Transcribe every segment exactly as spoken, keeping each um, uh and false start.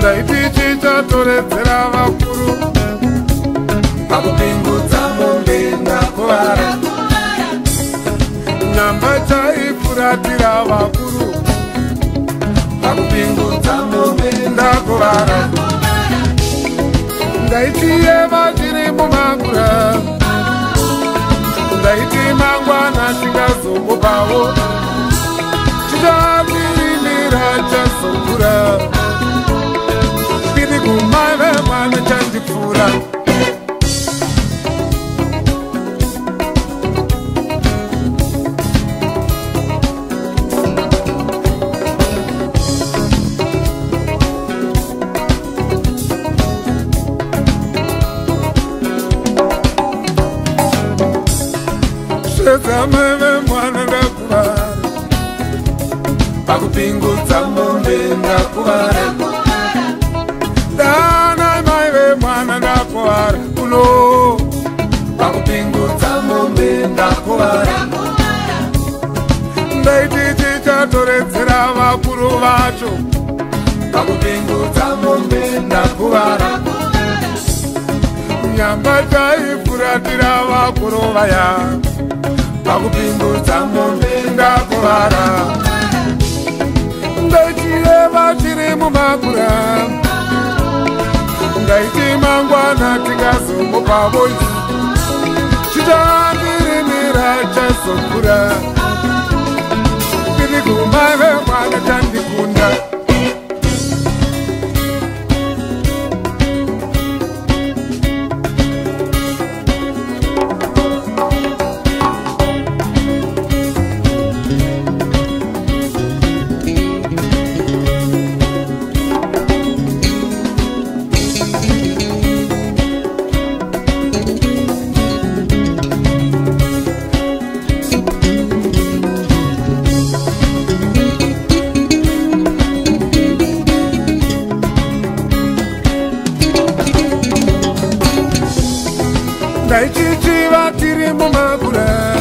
ndaitichicha toredzera vakuru pakupingudza mombe ndakuvara nyamba chaifuratira vakuru pakupingudza mombe ndakuvara ndaitiyeva chiri mumagura ndaiti mangwana chingazongopawo chichavirimira chazokura ndiri kumave mwana chandipfuura Mave mwana ndakuvara pakupingudza mombe ndakuvara dana maive mwana ndakuvara kuno pakupingudza mombe ndakuvara ndaiti chichatoredzera vakuru vacho pakupingudza mombe ndakuvara nyamba chaifuratira vakuru vaya pakupingudza mombe ndakuvara ndaitiyeva chiri mumagura ndaiti mangwana tingazongopavo chichandirimira chazokura ndiri kumave mwana chandikunda ndaichichiva tiri mumagura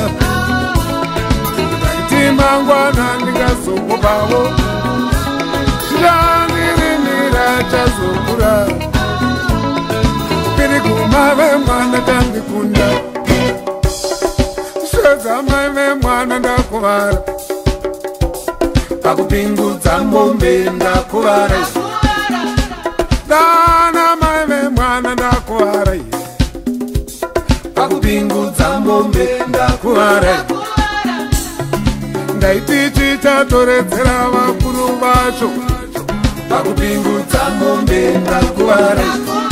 ndaiti mangwana ndingazongopavo chirandirimira chazokura ndiri kumave mwana tandikunda svedza maive mwana ndakuvara pakupingudza mombe ndakuvara dana maive mwana ndakuvara pakupingudza mombe ndakuvara ndaiti chichatoredzera vakuru vacho pakupingudza mombe ndakuvara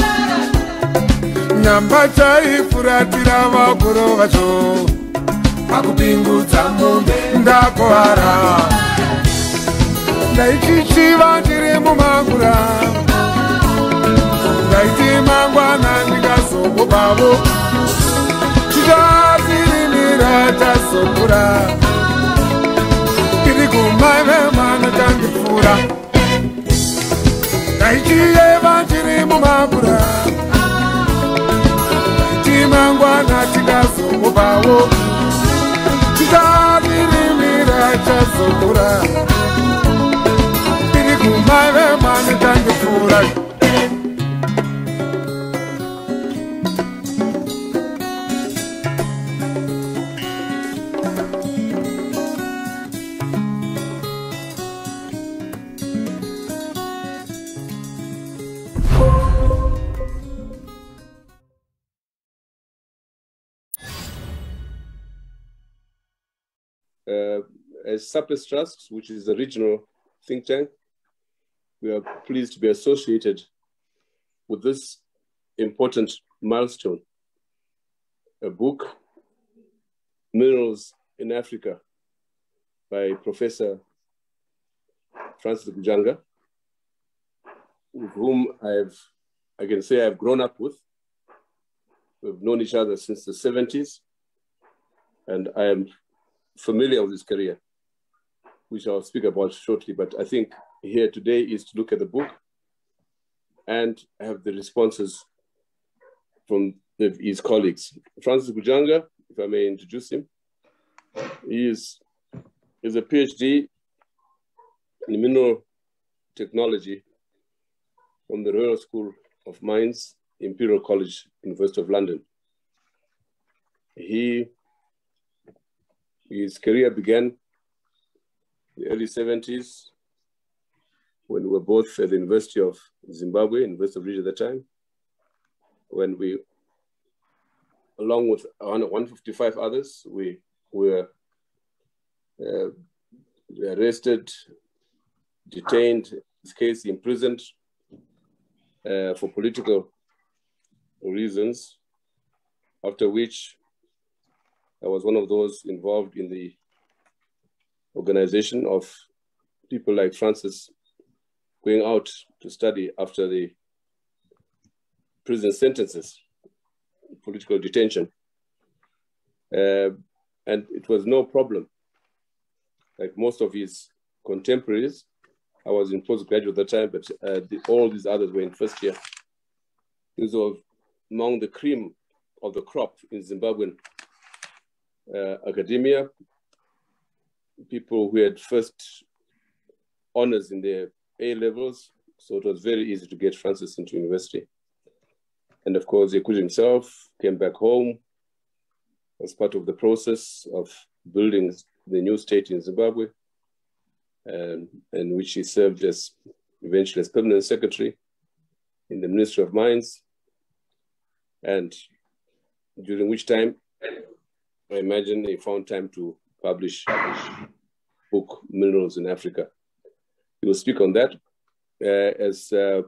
nyamba chaifuratira vakuru vacho pakupingudza mombe ndakuvara ndaichichiva chiri mumagura ndaiti mangwana ndingazongopavo chichavirimira chazokura ndiri kumave mwana chandipfuura ndaichiyeva chiri mumagura ndaiti mangwana tingazongopavo chichavirimira chazokura ndiri kumave mwana chandipfuura Uh, as Surplus Trust, which is a regional think tank, we are pleased to be associated with this important milestone, a book, Minerals in Africa, by Professor Francis Gujanga, with whom I've, I can say I've grown up with. We've known each other since the seventies, and I am familiar with his career, which I'll speak about shortly. But I think here today is to look at the book and have the responses from the, his colleagues. Francis Gujanga, if I may introduce him, he is, is a PhD in mineral technology from the Royal School of Mines, Imperial College, University of London. He, his career began in the early seventies when we were both at the University of Zimbabwe, University of Ridge at the time, when we, along with one hundred fifty-five others, we were uh, arrested, detained, in this case imprisoned uh, for political reasons, after which I was one of those involved in the organization of people like Francis going out to study after the prison sentences, political detention. Uh, and it was no problem. Like most of his contemporaries, I was in postgraduate at the time, but uh, the, all these others were in first year. These were among the cream of the crop in Zimbabwean uh, academia, people who had first honors in their A levels, so it was very easy to get Francis into university. And of course, Yekuji himself came back home as part of the process of building the new state in Zimbabwe, um, in which he served as eventually as permanent secretary in the Ministry of Mines, and during which time, I imagine he found time to publish book Minerals in Africa. He will speak on that uh, as uh,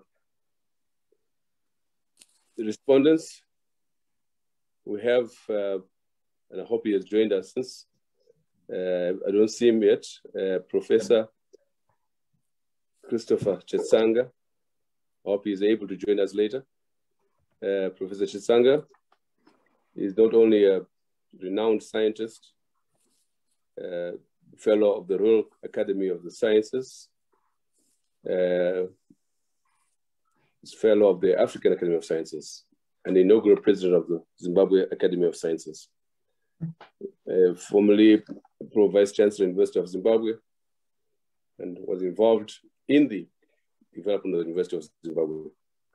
the respondents. We have, uh, and I hope he has joined us since, uh, I don't see him yet, uh, Professor Christopher Chetsanga. I hope he is able to join us later. Uh, Professor Chetsanga is not only a renowned scientist, uh, fellow of the Royal Academy of the Sciences, uh, fellow of the African Academy of Sciences, and inaugural president of the Zimbabwe Academy of Sciences. Uh, formerly Pro Vice Chancellor, University of Zimbabwe, and was involved in the development of the University of Zimbabwe.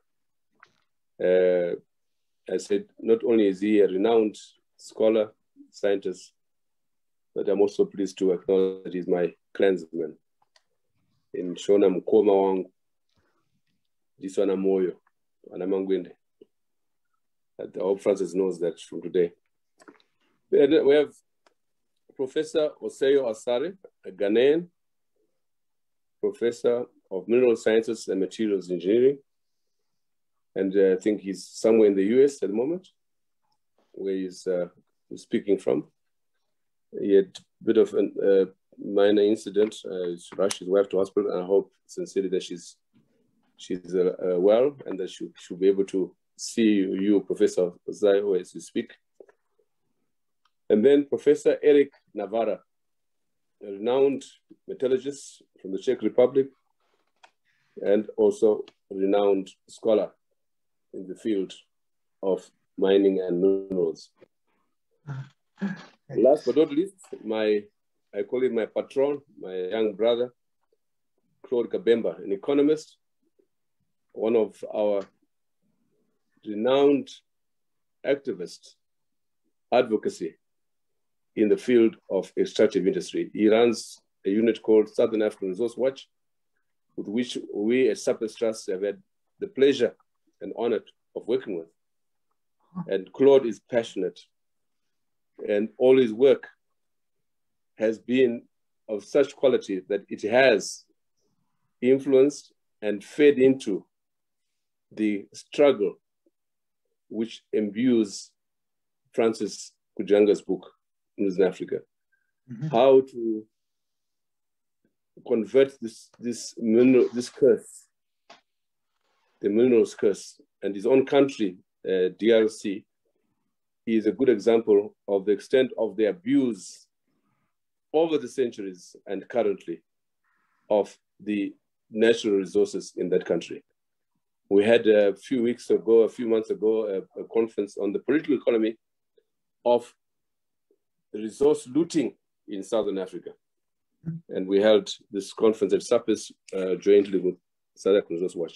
Uh, I said, not only is he a renowned scholar, scientist, but I'm also pleased to acknowledge that he's my clansman. In Shona Mkoma Wangu, Diswana Moyo, Anamangwende. I hope Francis knows that from today. Then we have Professor Oseyo Asare, a Ghanaian, Professor of Mineral Sciences and Materials Engineering. And uh, I think he's somewhere in the U S at the moment, where he's uh, speaking from. He had a bit of a uh, minor incident. Uh, he rushed his wife to hospital, and I hope sincerely that she's she's uh, uh, well, and that she should be able to see you, Professor Oseyo, as you speak. And then Professor Eric Navarra, a renowned metallurgist from the Czech Republic, and also a renowned scholar in the field of mining and minerals. Last but not least, my, I call him my patron, my young brother, Claude Kabemba, an economist, one of our renowned activists, advocacy in the field of extractive industry. He runs a unit called Southern African Resource Watch, with which we at Surplus Trust have had the pleasure and honor of working with. And Claude is passionate, and all his work has been of such quality that it has influenced and fed into the struggle which imbues Francis Kujanga's book, in Africa. Mm-hmm. How to convert this, this, mineral, this curse, the minerals curse, and his own country, uh, D R C, is a good example of the extent of the abuse over the centuries and currently of the natural resources in that country. We had a few weeks ago, a few months ago, a, a conference on the political economy of resource looting in Southern Africa. And we held this conference at Surplus uh, jointly with Southern African Resource Watch.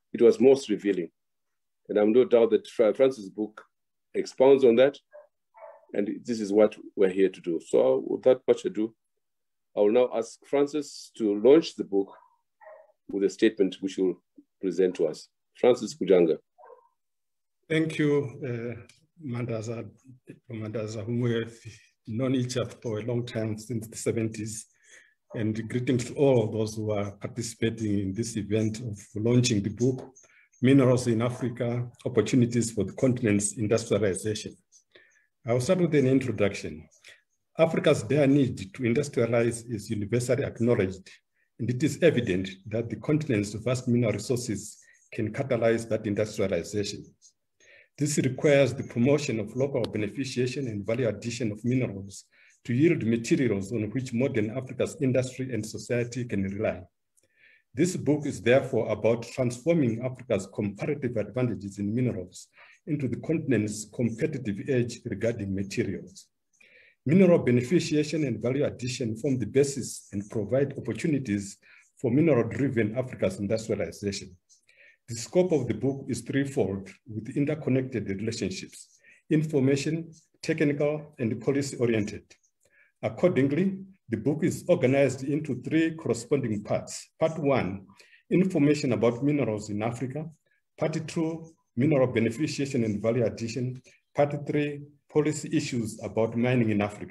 it was most revealing. And I'm no doubt that Francis' book expounds on that. And this is what we're here to do. So without much ado, I will now ask Francis to launch the book with a statement which he will present to us. Francis Kujanga. Thank you, uh, Mandaza, Mandaza, whom we have known each other for a long time, since the seventies. And greetings to all of those who are participating in this event of launching the book, Minerals in Africa, Opportunities for the Continent's Industrialization. I will start with an introduction. Africa's dire need to industrialize is universally acknowledged, and it is evident that the continent's vast mineral resources can catalyze that industrialization. This requires the promotion of local beneficiation and value addition of minerals to yield materials on which modern Africa's industry and society can rely. This book is therefore about transforming Africa's comparative advantages in minerals into the continent's competitive edge regarding materials. Mineral beneficiation and value addition form the basis and provide opportunities for mineral-driven Africa's industrialization. The scope of the book is threefold with interconnected relationships: information, technical, and policy-oriented. Accordingly, the book is organized into three corresponding parts. Part one, information about minerals in Africa. Part two, mineral beneficiation and value addition. Part three, policy issues about mining in Africa.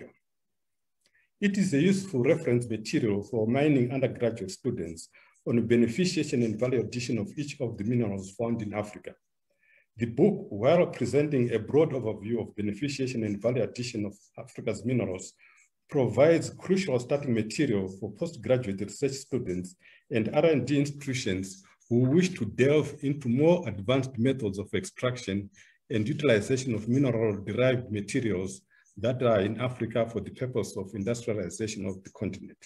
It is a useful reference material for mining undergraduate students on beneficiation and value addition of each of the minerals found in Africa. The book, while presenting a broad overview of beneficiation and value addition of Africa's minerals, provides crucial starting material for postgraduate research students and R and D institutions who wish to delve into more advanced methods of extraction and utilization of mineral-derived materials that are in Africa for the purpose of industrialization of the continent.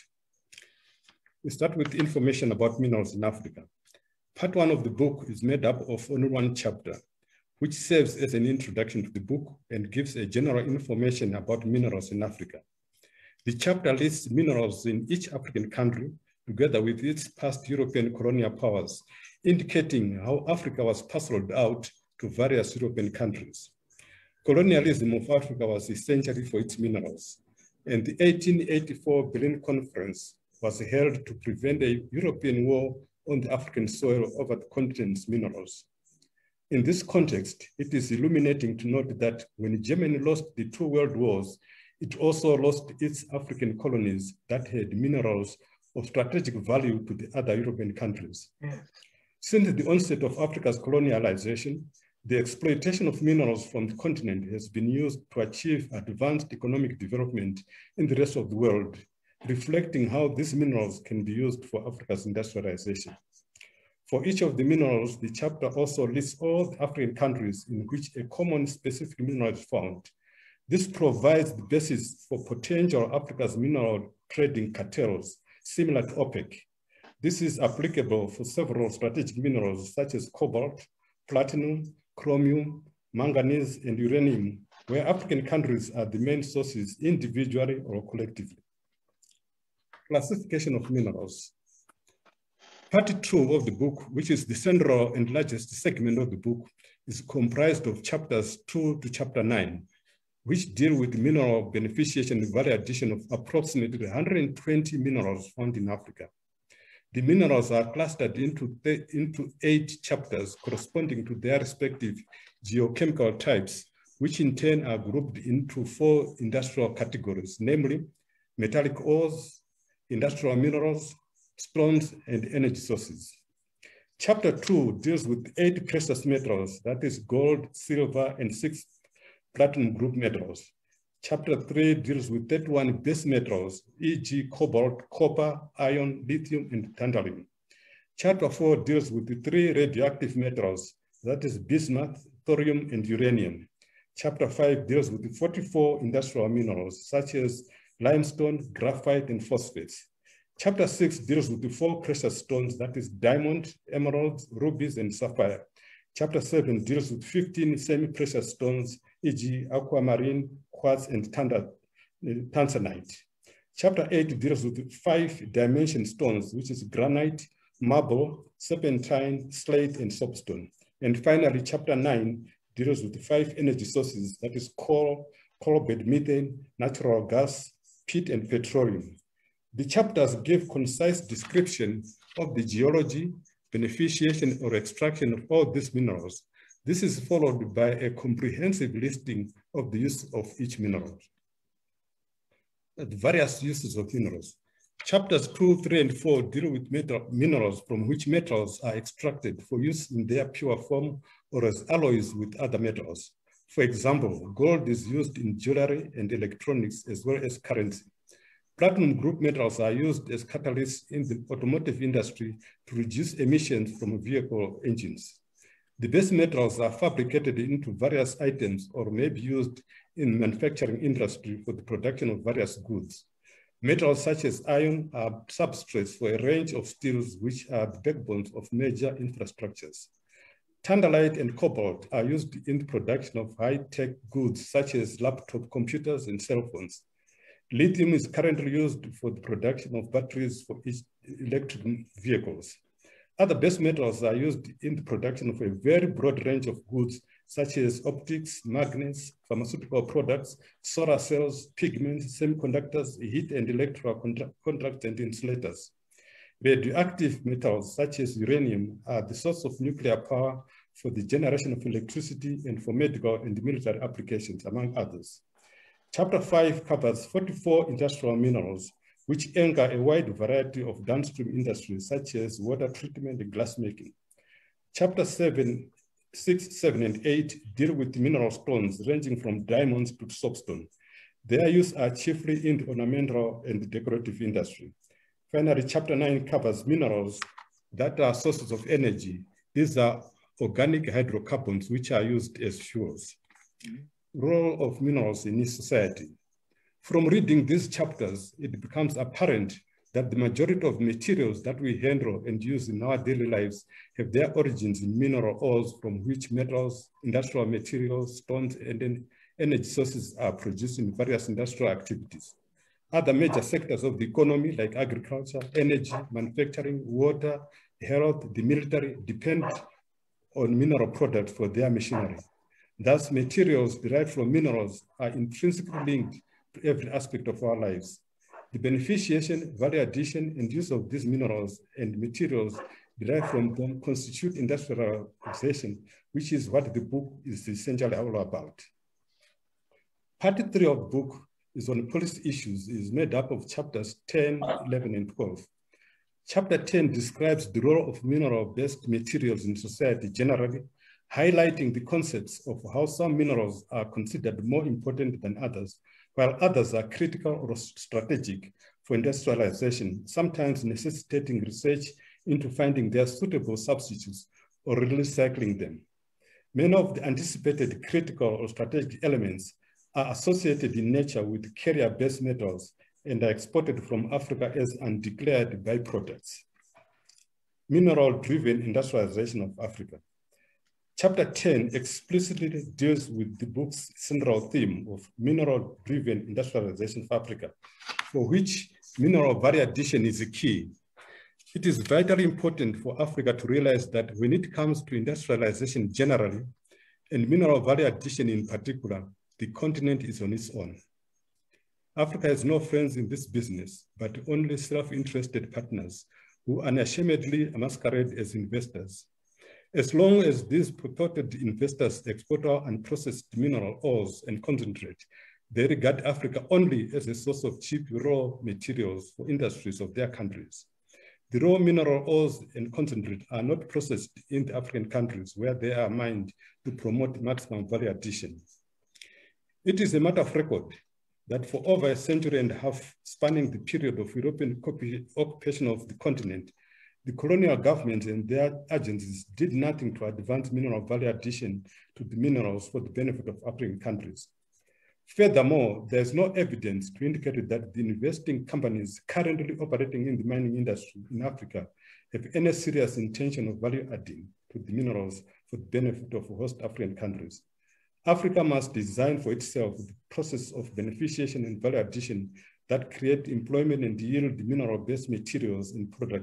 We start with information about minerals in Africa. Part one of the book is made up of only one chapter, which serves as an introduction to the book and gives a general information about minerals in Africa. The chapter lists minerals in each African country, together with its past European colonial powers, indicating how Africa was parceled out to various European countries. Colonialism of Africa was essentially for its minerals, and the eighteen eighty-four Berlin Conference was held to prevent a European war on the African soil over the continent's minerals. In this context, it is illuminating to note that when Germany lost the two world wars, it also lost its African colonies that had minerals of strategic value to the other European countries. Yeah. Since the onset of Africa's colonialization, the exploitation of minerals from the continent has been used to achieve advanced economic development in the rest of the world, reflecting how these minerals can be used for Africa's industrialization. For each of the minerals, the chapter also lists all the African countries in which a common specific mineral is found. This provides the basis for potential Africa's mineral trading cartels, similar to OPEC. This is applicable for several strategic minerals such as cobalt, platinum, chromium, manganese, and uranium, where African countries are the main sources individually or collectively. Classification of minerals. Part two of the book, which is the central and largest segment of the book, is comprised of chapters two to chapter nine, which deal with mineral beneficiation and value addition of approximately one hundred twenty minerals found in Africa. The minerals are clustered into, into eight chapters corresponding to their respective geochemical types, which in turn are grouped into four industrial categories, namely metallic ores, industrial minerals, stones, and energy sources. Chapter two deals with eight precious metals, that is gold, silver, and six platinum group metals. Chapter three deals with thirty-one base metals, for example cobalt, copper, iron, lithium, and tantalum. Chapter four deals with the three radioactive metals, that is bismuth, thorium, and uranium. Chapter five deals with the forty-four industrial minerals, such as limestone, graphite, and phosphates. Chapter six deals with the four precious stones, that is diamond, emeralds, rubies, and sapphire. Chapter seven deals with fifteen semi-precious stones, for example aquamarine, quartz, and tanzanite. Chapter eight deals with five dimension stones, which is granite, marble, serpentine, slate, and soapstone. And finally, chapter nine deals with the five energy sources, that is coal, coal bed methane, natural gas, peat, and petroleum. The chapters give concise description of the geology, beneficiation, or extraction of all these minerals. This is followed by a comprehensive listing of the use of each mineral. The various uses of minerals. Chapters two, three, and four deal with metal, minerals from which metals are extracted for use in their pure form or as alloys with other metals. For example, gold is used in jewelry and electronics as well as currency. Platinum group metals are used as catalysts in the automotive industry to reduce emissions from vehicle engines. The base metals are fabricated into various items or may be used in manufacturing industry for the production of various goods. Metals such as iron are substrates for a range of steels which are the backbones of major infrastructures. Tantalite and cobalt are used in the production of high-tech goods such as laptop computers and cell phones. Lithium is currently used for the production of batteries for electric vehicles. Other base metals are used in the production of a very broad range of goods such as optics, magnets, pharmaceutical products, solar cells, pigments, semiconductors, heat and electrical conductors and insulators. Radioactive metals such as uranium are the source of nuclear power for the generation of electricity and for medical and military applications, among others. Chapter five covers forty-four industrial minerals, which anchor a wide variety of downstream industries such as water treatment and glassmaking. Chapter seven, six, seven, and eight deal with mineral stones ranging from diamonds to soapstone. Their use are chiefly in the ornamental and decorative industry. Finally, chapter nine covers minerals that are sources of energy. These are organic hydrocarbons, which are used as fuels. Mm-hmm. Role of minerals in society. From reading these chapters, it becomes apparent that the majority of materials that we handle and use in our daily lives have their origins in mineral ores from which metals, industrial materials, stones, and energy sources are produced in various industrial activities. Other major sectors of the economy like agriculture, energy, manufacturing, water, health, the military depend on mineral products for their machinery. Thus, materials derived from minerals are intrinsically linked to every aspect of our lives. The beneficiation, value addition, and use of these minerals and materials derived from them constitute industrialization, which is what the book is essentially all about. Part three of the book is on policy issues, is made up of chapters ten, eleven, and twelve. Chapter ten describes the role of mineral-based materials in society generally, highlighting the concepts of how some minerals are considered more important than others, while others are critical or strategic for industrialization, sometimes necessitating research into finding their suitable substitutes or recycling them. Many of the anticipated critical or strategic elements are associated in nature with carrier-based metals and are exported from Africa as undeclared byproducts. Mineral-driven industrialization of Africa. Chapter ten explicitly deals with the book's central theme of mineral-driven industrialization of Africa, for which mineral value addition is a key. It is vitally important for Africa to realize that when it comes to industrialization generally, and mineral value addition in particular, the continent is on its own. Africa has no friends in this business, but only self-interested partners who unashamedly masquerade as investors. As long as these purported investors export our unprocessed mineral ores and concentrate, they regard Africa only as a source of cheap raw materials for industries of their countries. The raw mineral ores and concentrate are not processed in the African countries where they are mined to promote maximum value addition. It is a matter of record that for over a century and a half, spanning the period of European occupation of the continent, the colonial governments and their agencies did nothing to advance mineral value addition to the minerals for the benefit of African countries. Furthermore, there is no evidence to indicate that the investing companies currently operating in the mining industry in Africa have any serious intention of value adding to the minerals for the benefit of host African countries. Africa must design for itself the process of beneficiation and value addition that create employment and yield mineral-based materials and products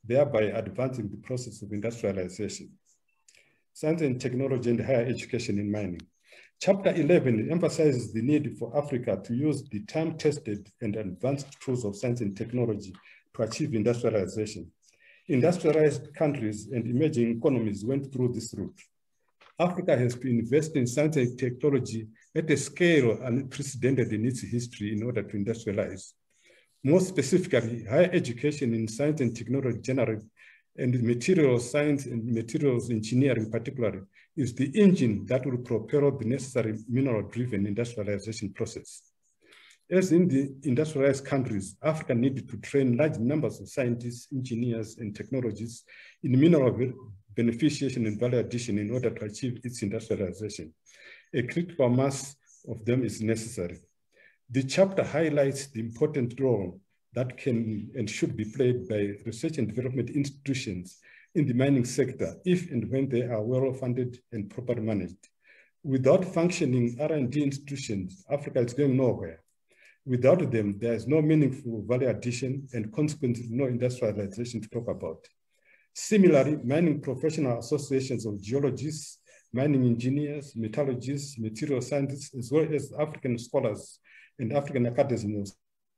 thereby advancing the process of industrialization. Science and technology and higher education in mining. Chapter eleven emphasizes the need for Africa to use the time-tested and advanced tools of science and technology to achieve industrialization. Industrialized countries and emerging economies went through this route. Africa has to invest in science and technology at a scale unprecedented in its history in order to industrialize. More specifically, higher education in science and technology generally, and materials science and materials engineering particularly, is the engine that will propel the necessary mineral-driven industrialization process. As in the industrialized countries, Africa needed to train large numbers of scientists, engineers, and technologists in mineral beneficiation and value addition in order to achieve its industrialization. A critical mass of them is necessary. The chapter highlights the important role that can and should be played by research and development institutions in the mining sector if and when they are well funded and properly managed. Without functioning R and D institutions, Africa is going nowhere. Without them, there is no meaningful value addition and consequently no industrialization to talk about. Similarly, mining professional associations of geologists, mining engineers, metallurgists, material scientists, as well as African scholars and African academics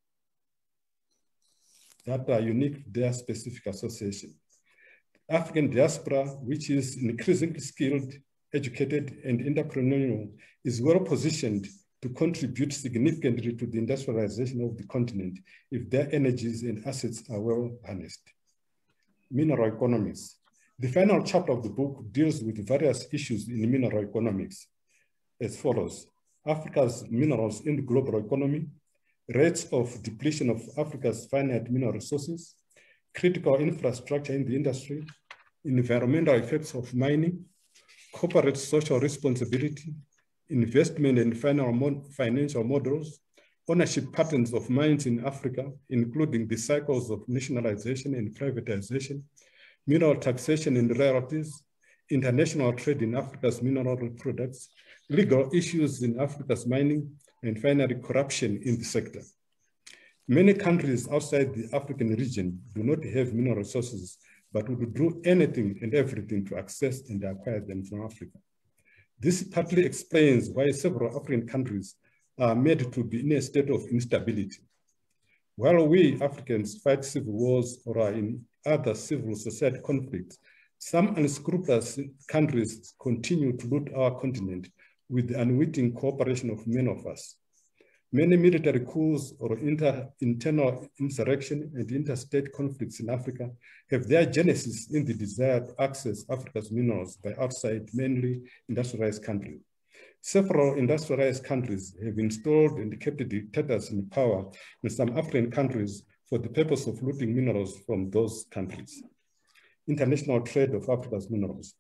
that are unique to their specific association. African diaspora, which is increasingly skilled, educated, and entrepreneurial, is well positioned to contribute significantly to the industrialization of the continent if their energies and assets are well harnessed. Mineral economics. The final chapter of the book deals with various issues in mineral economics as follows: Africa's minerals in the global economy, rates of depletion of Africa's finite mineral resources, critical infrastructure in the industry, environmental effects of mining, corporate social responsibility, investment and financial models, ownership patterns of mines in Africa, including the cycles of nationalization and privatization, mineral taxation and royalties, international trade in Africa's mineral products, legal issues in Africa's mining, and finally, corruption in the sector. Many countries outside the African region do not have mineral resources, but would do anything and everything to access and acquire them from Africa. This partly explains why several African countries are made to be in a state of instability. While we Africans fight civil wars or are in other civil society conflicts, some unscrupulous countries continue to loot our continent with the unwitting cooperation of many of us. Many military coups or inter, internal insurrection and interstate conflicts in Africa have their genesis in the desire to access Africa's minerals by outside, mainly industrialized countries. Several industrialized countries have installed and kept dictators in power in some African countries for the purpose of looting minerals from those countries. International trade of Africa's minerals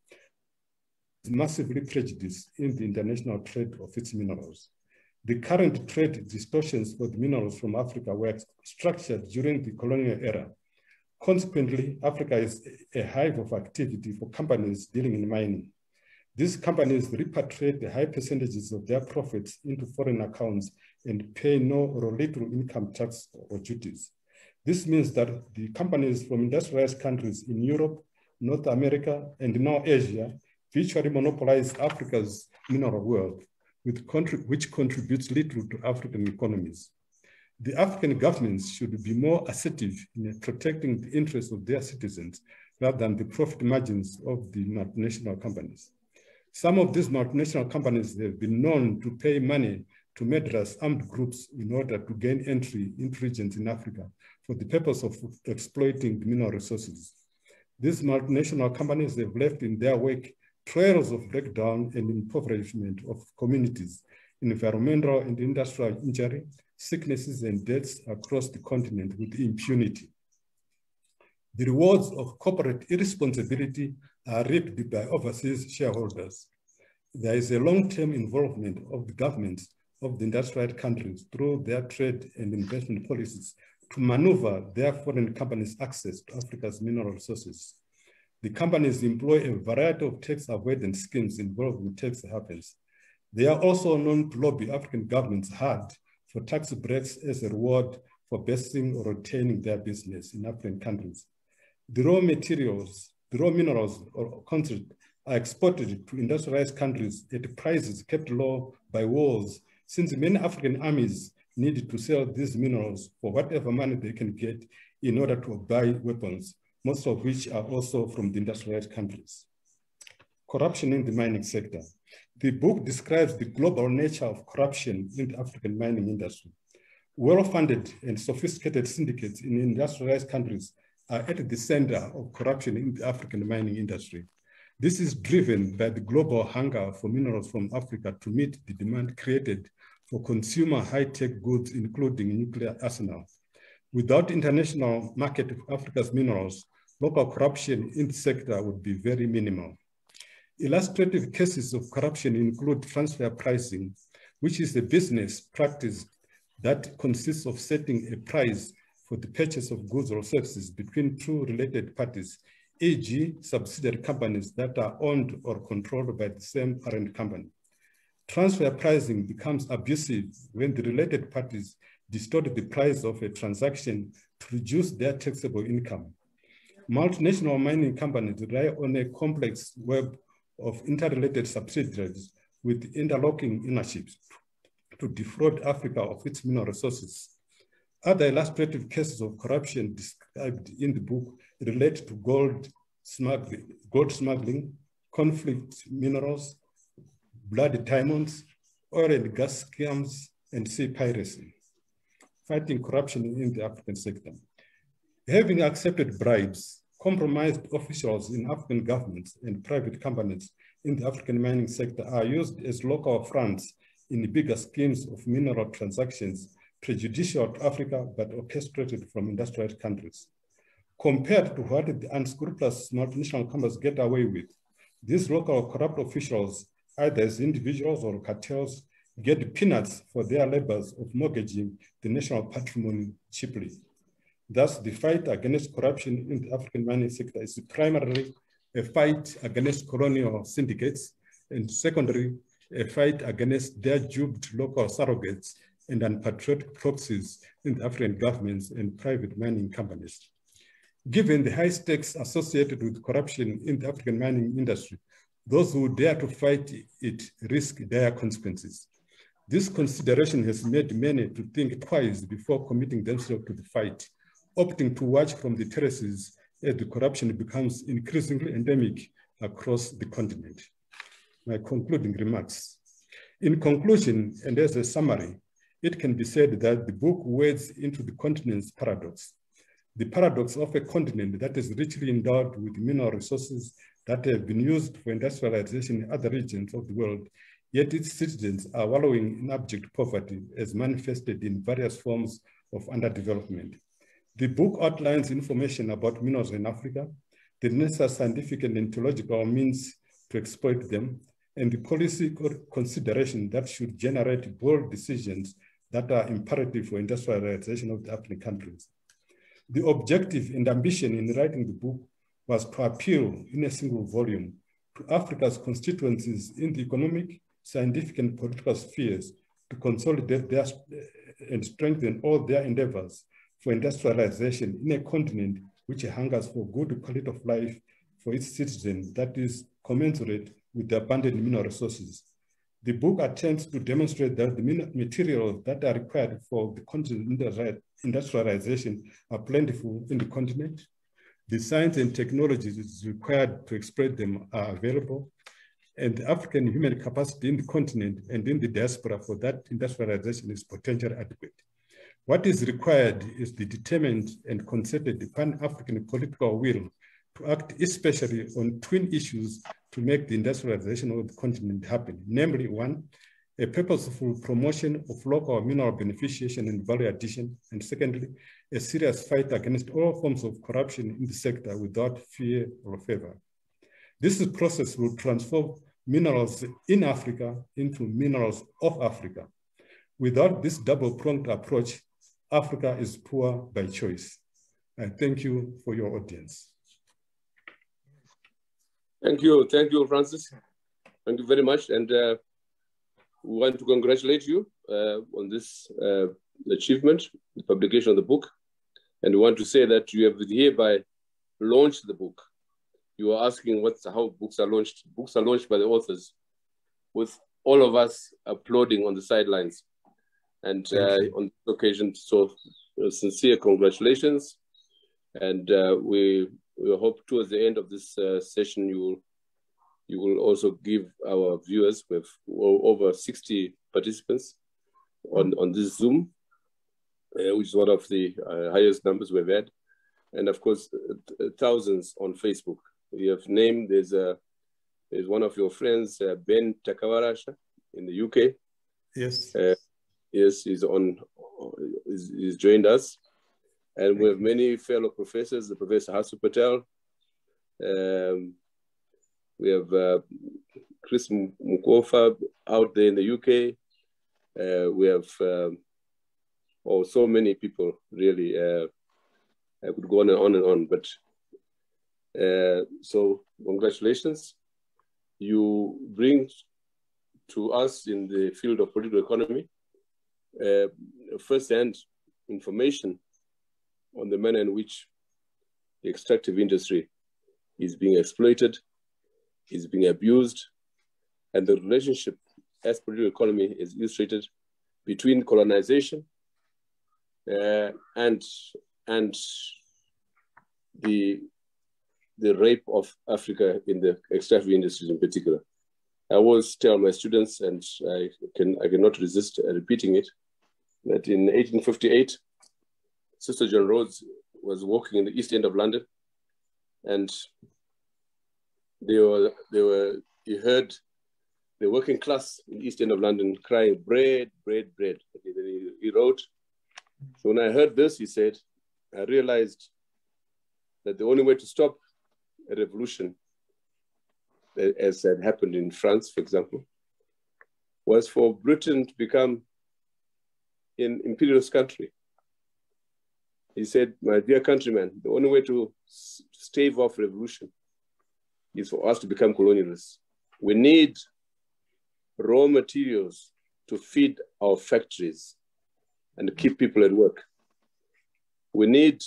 is massively prejudiced in the international trade of its minerals. The current trade distortions for the minerals from Africa were structured during the colonial era. Consequently, Africa is a hive of activity for companies dealing in mining. These companies repatriate high percentages of their profits into foreign accounts and pay no or little income tax or duties. This means that the companies from industrialized countries in Europe, North America, and now Asia virtually monopolize Africa's mineral wealth, with contrib which contributes little to African economies. The African governments should be more assertive in protecting the interests of their citizens rather than the profit margins of the multinational companies. Some of these multinational companies have been known to pay money to murderous armed groups in order to gain entry into regions in Africa for the purpose of exploiting the mineral resources. These multinational companies have left in their wake trails of breakdown and impoverishment of communities, environmental and industrial injury, sicknesses and deaths across the continent with impunity. The rewards of corporate irresponsibility are reaped by overseas shareholders. There is a long-term involvement of the governments of the industrialized countries through their trade and investment policies to maneuver their foreign companies' access to Africa's mineral resources. The companies employ a variety of tax avoidance schemes involved with tax havens. They are also known to lobby African governments hard for tax breaks as a reward for besting or retaining their business in African countries. The raw materials, the raw minerals or concentrate are exported to industrialized countries at prices kept low by wars, since many African armies need to sell these minerals for whatever money they can get in order to buy weapons, most of which are also from the industrialized countries. Corruption in the mining sector. The book describes the global nature of corruption in the African mining industry. Well-funded and sophisticated syndicates in industrialized countries are at the center of corruption in the African mining industry. This is driven by the global hunger for minerals from Africa to meet the demand created for consumer high-tech goods, including nuclear arsenal. Without international market of Africa's minerals, local corruption in the sector would be very minimal. Illustrative cases of corruption include transfer pricing, which is a business practice that consists of setting a price for the purchase of goods or services between two related parties, for example, subsidiary companies that are owned or controlled by the same parent company. Transfer pricing becomes abusive when the related parties distort the price of a transaction to reduce their taxable income. Multinational mining companies rely on a complex web of interrelated subsidiaries with interlocking ownerships to defraud Africa of its mineral resources. Other illustrative cases of corruption described in the book relate to gold smuggling, gold smuggling, conflict minerals, blood diamonds, oil and gas scams, and sea piracy. Fighting corruption in the African sector. Having accepted bribes, compromised officials in African governments and private companies in the African mining sector are used as local fronts in the bigger schemes of mineral transactions prejudicial to Africa but orchestrated from industrialized countries. Compared to what the unscrupulous multinational companies get away with, these local corrupt officials, either as individuals or cartels, get peanuts for their labors of mortgaging the national patrimony cheaply. Thus, the fight against corruption in the African mining sector is primarily a fight against colonial syndicates, and secondary, a fight against their duped local surrogates and unpatriotic proxies in the African governments and private mining companies. Given the high stakes associated with corruption in the African mining industry, those who dare to fight it risk dire consequences. This consideration has made many to think twice before committing themselves to the fight, opting to watch from the terraces as the corruption becomes increasingly endemic across the continent. My concluding remarks. In conclusion, and as a summary, it can be said that the book wades into the continent's paradox. The paradox of a continent that is richly endowed with mineral resources that have been used for industrialization in other regions of the world, yet its citizens are wallowing in abject poverty as manifested in various forms of underdevelopment. The book outlines information about minerals in Africa, the necessary scientific and ontological means to exploit them, and the policy consideration that should generate bold decisions that are imperative for industrialization of the African countries. The objective and ambition in writing the book was to appeal in a single volume to Africa's constituencies in the economic, scientific, and political spheres to consolidate their and strengthen all their endeavors for industrialization in a continent which hungers for good quality of life for its citizens that is commensurate with the abundant mineral resources. The book attempts to demonstrate that the materials that are required for the continent's industrialization are plentiful in the continent. The science and technologies required to exploit them are available, and the African human capacity in the continent and in the diaspora for that industrialization is potentially adequate. What is required is the determined and concerted Pan-African political will to act especially on twin issues to make the industrialization of the continent happen. Namely, one, a purposeful promotion of local mineral beneficiation and value addition, and secondly, a serious fight against all forms of corruption in the sector without fear or favor. This process will transform minerals in Africa into minerals of Africa. Without this double-pronged approach, Africa is poor by choice. I thank you for your audience. Thank you, thank you, Francis. Thank you very much. And uh, we want to congratulate you uh, on this uh, achievement, the publication of the book. And we want to say that you have hereby launched the book. You were asking what's, how books are launched. Books are launched by the authors, with all of us applauding on the sidelines. And uh, on this occasion, so uh, sincere congratulations. And uh, we, we hope towards the end of this uh, session, you will, you will also give our viewers, with over sixty participants on, on this Zoom, uh, which is one of the uh, highest numbers we've had. And of course, uh, thousands on Facebook. You have named, there's, a, there's one of your friends, uh, Ben Takawarasha in the U K. Yes. Uh, yes, he's on, he's, he's joined us. And we have many fellow professors, the Professor Hasu Patel. Um, we have uh, Chris Mukofa out there in the U K. Uh, we have um, oh, so many people, really. Uh, I could go on and on and on, but uh, so congratulations. You bring to us in the field of political economy uh, first-hand information on the manner in which the extractive industry is being exploited, is being abused, and the relationship, as political economy is illustrated, between colonization uh, and, and the, the rape of Africa in the extractive industries in particular. I always tell my students, and I, can, I cannot resist repeating it, that in eighteen fifty-eight, Sister John Rhodes was walking in the East End of London, and they were, they were, he heard the working class in the East End of London crying, bread, bread, bread. Okay, then he, he wrote, so when I heard this, he said, I realized that the only way to stop a revolution, as had happened in France, for example, was for Britain to become an imperialist country. He said, my dear countrymen, the only way to stave off revolution is for us to become colonialists. We need raw materials to feed our factories and keep people at work. We need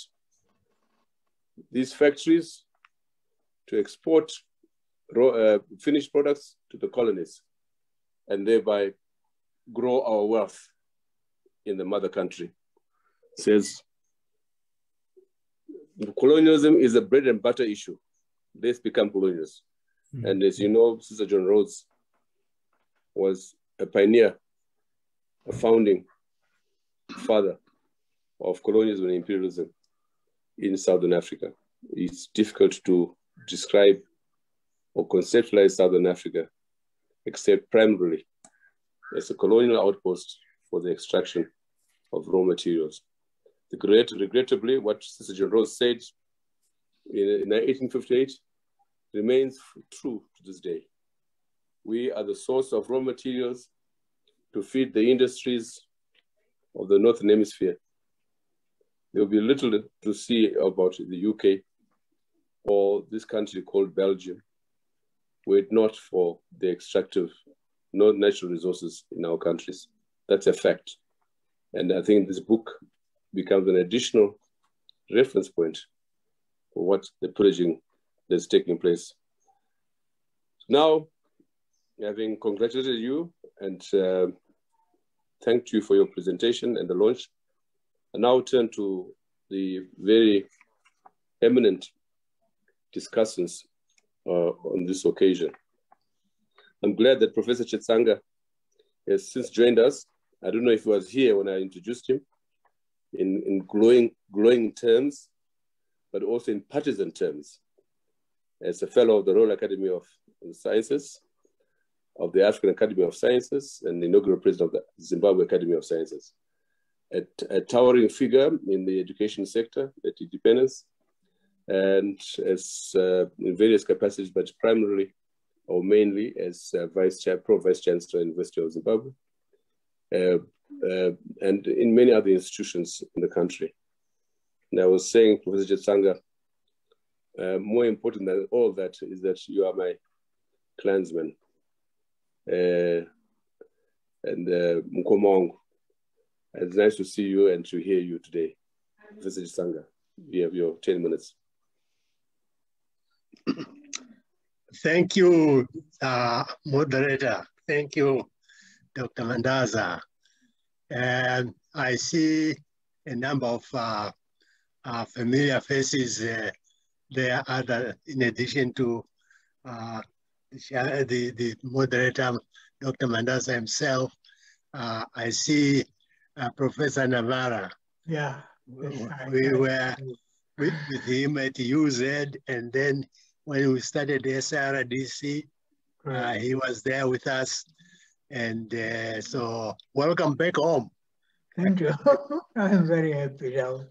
these factories to export raw, uh, finished products to the colonies and thereby grow our wealth in the mother country. It says, colonialism is a bread and butter issue. Let's become colonialists. Mm-hmm. And as you know, Sister John Rhodes was a pioneer, a founding father of colonialism and imperialism in Southern Africa. It's difficult to describe or conceptualize Southern Africa, except primarily as a colonial outpost for the extraction of raw materials. The great, regrettably, what Sister John Rhodes said in, in eighteen fifty-eight remains true to this day. We are the source of raw materials to feed the industries of the Northern Hemisphere. There will be little to see about the U K or this country called Belgium, were it not for the extractive, no natural resources in our countries. That's a fact. And I think this book becomes an additional reference point for what the pillaging that's taking place. Now, having congratulated you and uh, thanked you for your presentation and the launch, I now turn to the very eminent discussants uh, on this occasion. I'm glad that Professor Chetsanga has since joined us. I don't know if he was here when I introduced him in, in glowing, glowing terms, but also in partisan terms. As a fellow of the Royal Academy of Sciences, of the African Academy of Sciences, and the inaugural president of the Zimbabwe Academy of Sciences. A, a towering figure in the education sector at Independence, and as uh, in various capacities, but primarily or mainly as uh, Vice Chair, Pro Vice Chancellor, University of Zimbabwe, uh, uh, and in many other institutions in the country. And I was saying, Professor Chetsanga, uh, more important than all that is that you are my clansman. Uh, and uh, Mkomong, it's nice to see you and to hear you today. Professor Chetsanga, you have your ten minutes. Thank you, uh, moderator. Thank you, Doctor Mandaza. And I see a number of uh, uh, familiar faces uh, there, other, in addition to uh, the, the, the moderator, Doctor Mandaza himself. Uh, I see uh, Professor Navarra. Yeah. We were with, with him at U Z, and then when we started S R D C, uh, he was there with us. And uh, so welcome back home. Thank you. I'm very happy now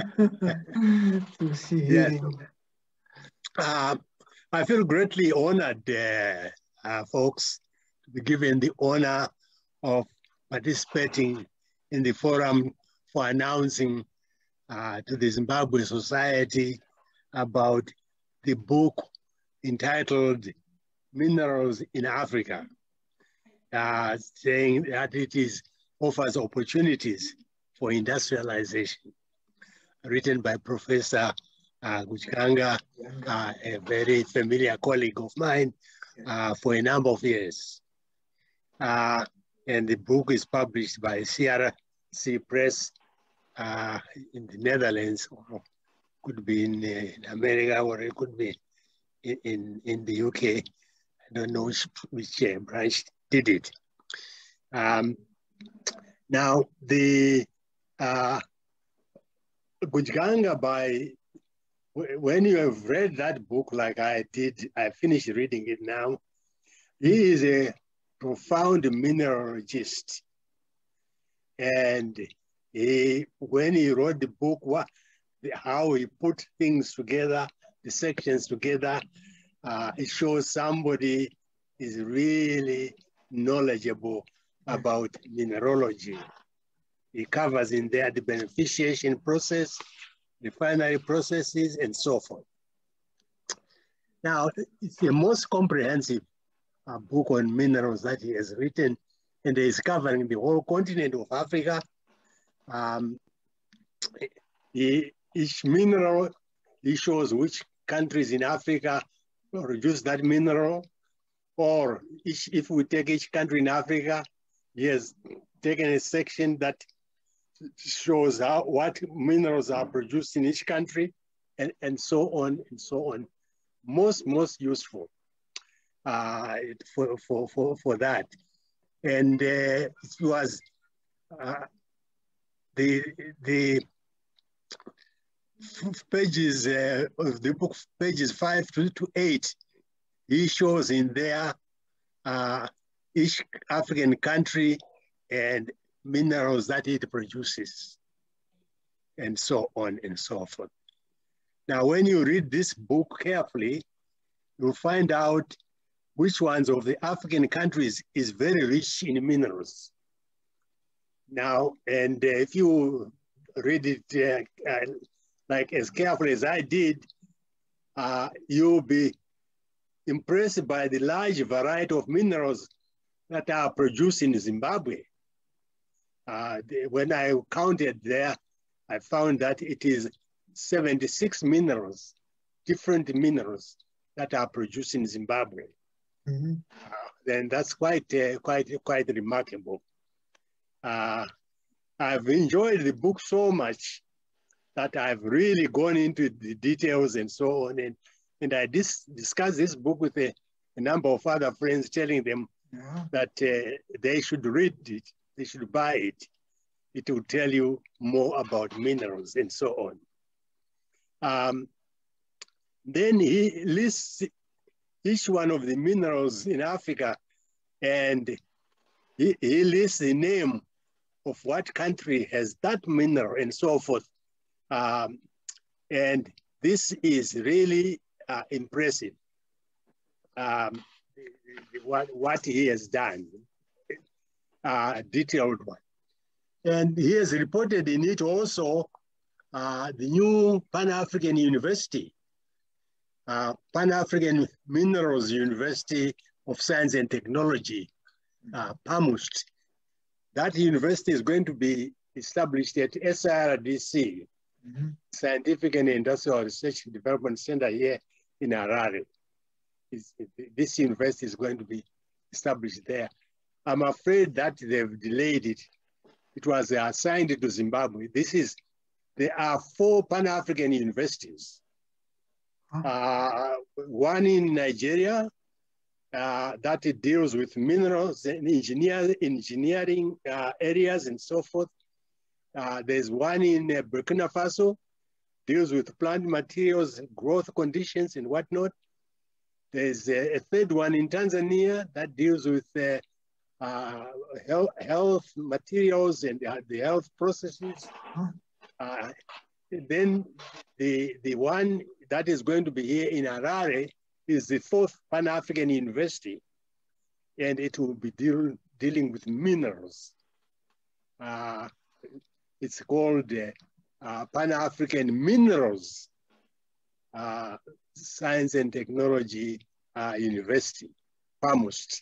to see Yes. him. Uh, I feel greatly honored, uh, uh, folks, to be given the honor of participating in the forum for announcing uh, to the Zimbabwe Society about the book entitled Minerals in Africa, uh, saying that it is offers opportunities for industrialization, written by Professor uh, Guchkanga, uh, a very familiar colleague of mine uh, for a number of years. Uh, and the book is published by C R C Press uh, in the Netherlands, or could be in, uh, in America, or it could be in, in, in the U K. I don't know which, which uh, branch did it. Um, now, the uh, Guchkanga, by when you have read that book like I did, I finished reading it now, he is a profound mineralogist. And he, when he wrote the book, what, how he put things together, the sections together, uh, it shows somebody is really knowledgeable about mineralogy. He covers in there the beneficiation process, refinery processes, and so forth. Now, it's the most comprehensive uh, book on minerals that he has written, and he is covering the whole continent of Africa. Um, he, each mineral, he shows which countries in Africa produce that mineral, or each, if we take each country in Africa, he has taken a section that shows how, what minerals are produced in each country, and, and so on and so on. Most, most useful uh, for, for, for, for that. And uh, it was uh, the, the pages uh, of the book, pages five to, to eight, he shows in there uh, each African country and minerals that it produces, and so on and so forth. Now, when you read this book carefully, you'll find out which ones of the African countries is very rich in minerals. Now, and uh, if you read it uh, uh, like as carefully as I did, uh, you'll be impressed by the large variety of minerals that are produced in Zimbabwe. Uh, the, when I counted there, I found that it is seventy-six minerals, different minerals that are produced in Zimbabwe. Mm-hmm. uh, then that's quite, uh, quite, quite remarkable. Uh, I've enjoyed the book so much that I've really gone into the details and so on. And, and I dis discussed this book with a, a number of other friends, telling them yeah. that uh, they should read it, they should buy it. It will tell you more about minerals and so on. Um, then he lists each one of the minerals in Africa, and he, he lists the name of what country has that mineral and so forth. Um, and this is really uh, impressive, um, what, what he has done, uh, detailed one. And he has reported in it also uh, the new Pan-African University, uh, Pan-African Minerals University of Science and Technology, uh, PAMUST. That university is going to be established at S R D C, mm-hmm. Scientific and Industrial Research and Development Center here in Harare. It's, this university is going to be established there. I'm afraid that they've delayed it. It was assigned to Zimbabwe. This is, there are four Pan-African universities. Uh, one in Nigeria uh, that it deals with minerals and engineer, engineering uh, areas and so forth. Uh, there's one in uh, Burkina Faso, deals with plant materials, growth conditions and whatnot. There's a, a third one in Tanzania that deals with uh, uh, health, health materials and uh, the health processes. Uh, then the, the one that is going to be here in Harare is the fourth Pan-African University, and it will be deal, dealing with minerals. Uh, it's called uh, uh, Pan-African Minerals uh, Science and Technology uh, University, PAMUST.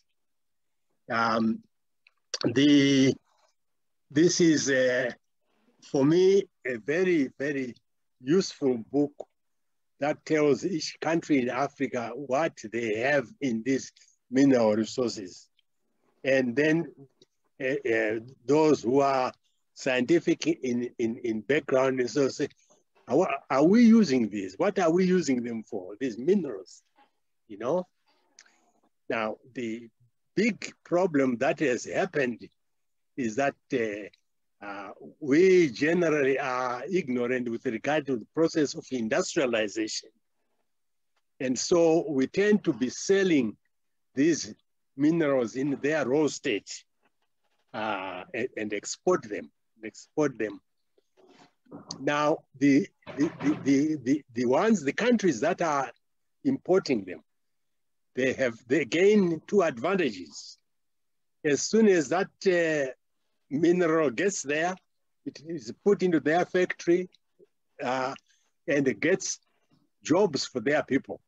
Um, the, this is, uh, for me, a very, very useful book that tells each country in Africa what they have in these mineral resources. And then uh, uh, those who are scientific in, in, in background and so say, are, are we using these? What are we using them for, these minerals, you know? Now, the big problem that has happened is that uh, uh, we generally are ignorant with regard to the process of industrialization. And so we tend to be selling these minerals in their raw state uh, and, and export them, export them. Now, the, the, the, the, the, the ones, the countries that are importing them, they have, they gain two advantages. As soon as that uh, mineral gets there, it is put into their factory uh, and it gets jobs for their people.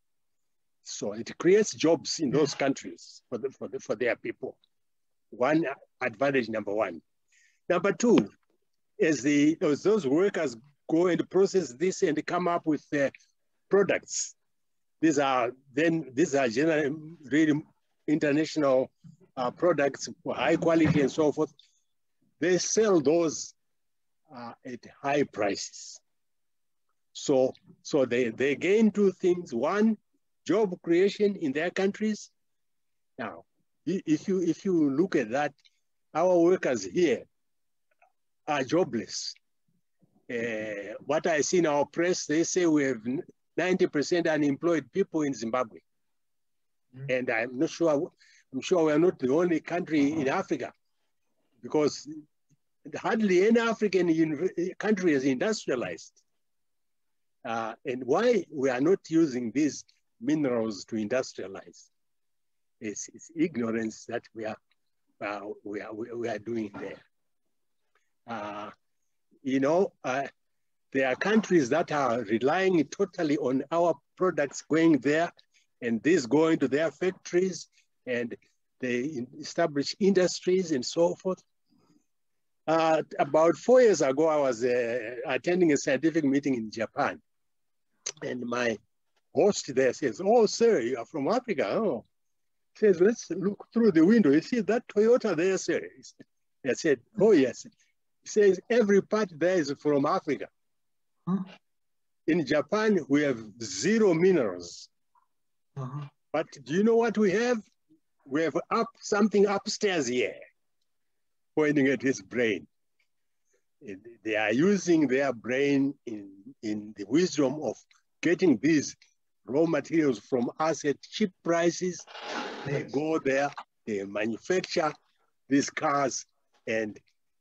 So it creates jobs in those countries for, the, for, the, for their people. One advantage, number one. Number two, as, the, as those workers go and process this and come up with uh, products, these are then, these are generally really international uh, products for high quality and so forth. They sell those uh, at high prices. So, so they, they gain two things. One, job creation in their countries. Now, if you, if you look at that, our workers here are jobless. Uh, what I see in our press, they say we have ninety percent unemployed people in Zimbabwe. Mm-hmm. And I'm not sure, I'm sure we're not the only country in Africa, because hardly any African country is industrialized. Uh, and why we are not using these minerals to industrialize? It's, it's ignorance that we are, uh, we are, we are doing there. Uh, you know, uh, there are countries that are relying totally on our products going there, and these going to their factories, and they establish industries and so forth. Uh, about four years ago, I was uh, attending a scientific meeting in Japan, and my host there says, "Oh, sir, you are from Africa." Oh, says, "Let's look through the window. You see that Toyota there, sir?" I said, "Oh, yes." He says, "Every part there is from Africa." Huh? In Japan, we have zero minerals. Uh-huh. But do you know what we have? We have up something upstairs here, pointing at his brain. They are using their brain in, in the wisdom of getting these raw materials from us at cheap prices. They go there, they manufacture these cars and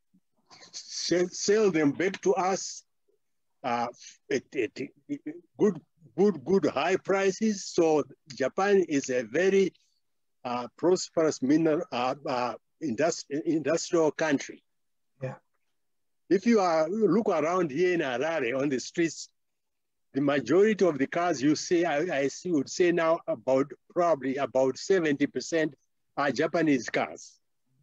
sell, sell them back to us uh, at, at good, good, good high prices. So Japan is a very uh, prosperous mineral, uh, uh, industri industrial country. Yeah. If you are look around here in Harare on the streets, the majority of the cars you see, I, I see, would say now about probably about seventy percent are Japanese cars.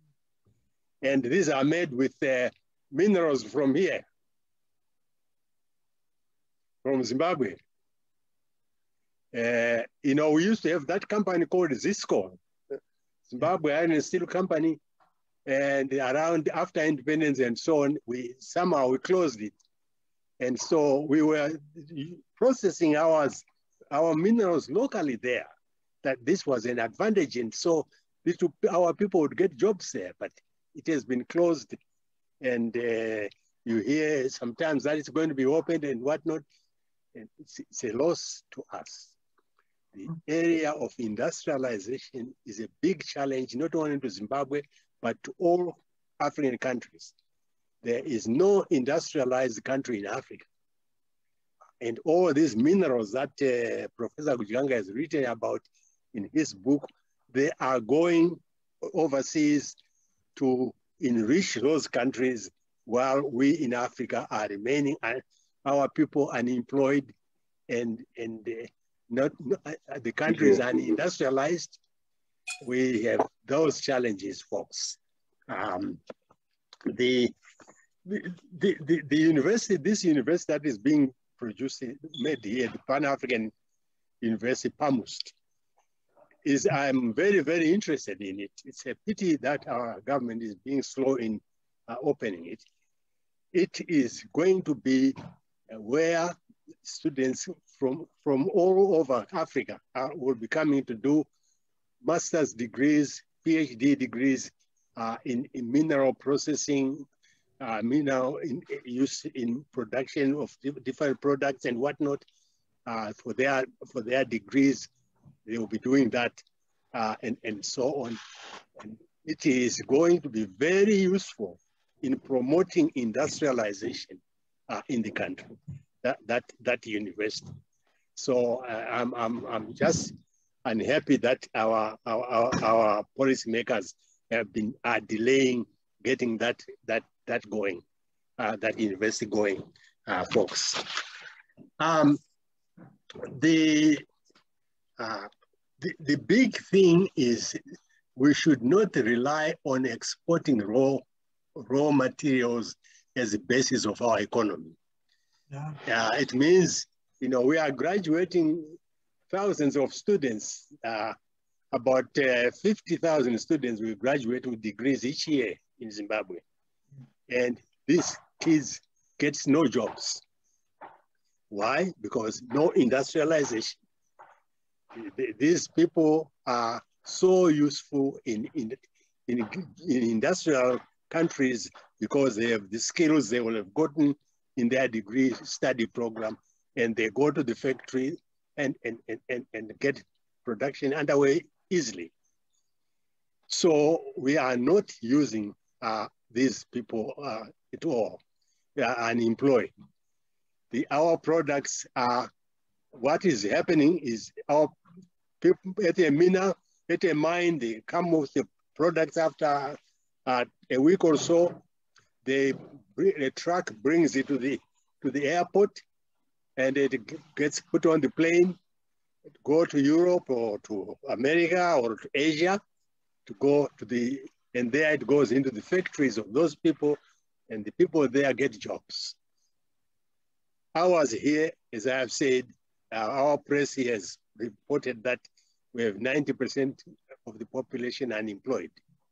And these are made with uh, minerals from here, from Zimbabwe. Uh, you know, we used to have that company called Zisco, Zimbabwe Iron and Steel Company, and around after independence and so on, we somehow we closed it. And so we were processing ours, our minerals locally there, that this was an advantage. And so this, our people would get jobs there, but it has been closed. And uh, you hear sometimes that it's going to be opened and whatnot. And it's, it's a loss to us. The area of industrialization is a big challenge, not only to Zimbabwe, but to all African countries. There is no industrialized country in Africa. And all these minerals that uh, Professor Gujanga has written about in his book, they are going overseas to enrich those countries while we in Africa are remaining, uh, our people unemployed and, and uh, not, uh, the country is unindustrialized. We have those challenges, folks. Um, the, the, the, the university, this university that is being produced, made here, the Pan-African University, PAMUST, is, I'm very, very interested in it. It's a pity that our government is being slow in uh, opening it. It is going to be uh, where students from, from all over Africa uh, will be coming to do master's degrees, PhD degrees uh, in, in mineral processing, uh, mineral in, use in production of different products and whatnot. Uh, for their for their degrees, they will be doing that, uh, and and so on. And it is going to be very useful in promoting industrialization uh, in the country. That that that university. So uh, I'm I'm I'm just unhappy that our our our, our policymakers have been are delaying getting that that that going, uh, that university going, uh, folks. Um, the, uh, the the big thing is we should not rely on exporting raw raw materials as the basis of our economy. Yeah. Uh, it means, you know, we are graduating thousands of students, uh, about uh, fifty thousand students will graduate with degrees each year in Zimbabwe. And these kids get no jobs. Why? Because no industrialization. These people are so useful in, in, in, in industrial countries because they have the skills they will have gotten in their degree study program, and they go to the factory and, and, and, and, and get production underway easily. So we are not using uh, these people uh, at all. They are unemployed. The, our products are, what is happening is our people at a mina, at a mine, they come with the products after uh, a week or so. They bring, a truck brings it to the to the airport, and it gets put on the plane, go to Europe or to America or to Asia, to go to the, and there it goes into the factories of those people, and the people there get jobs. Ours here, as I have said, uh, our press here has reported that we have ninety percent of the population unemployed.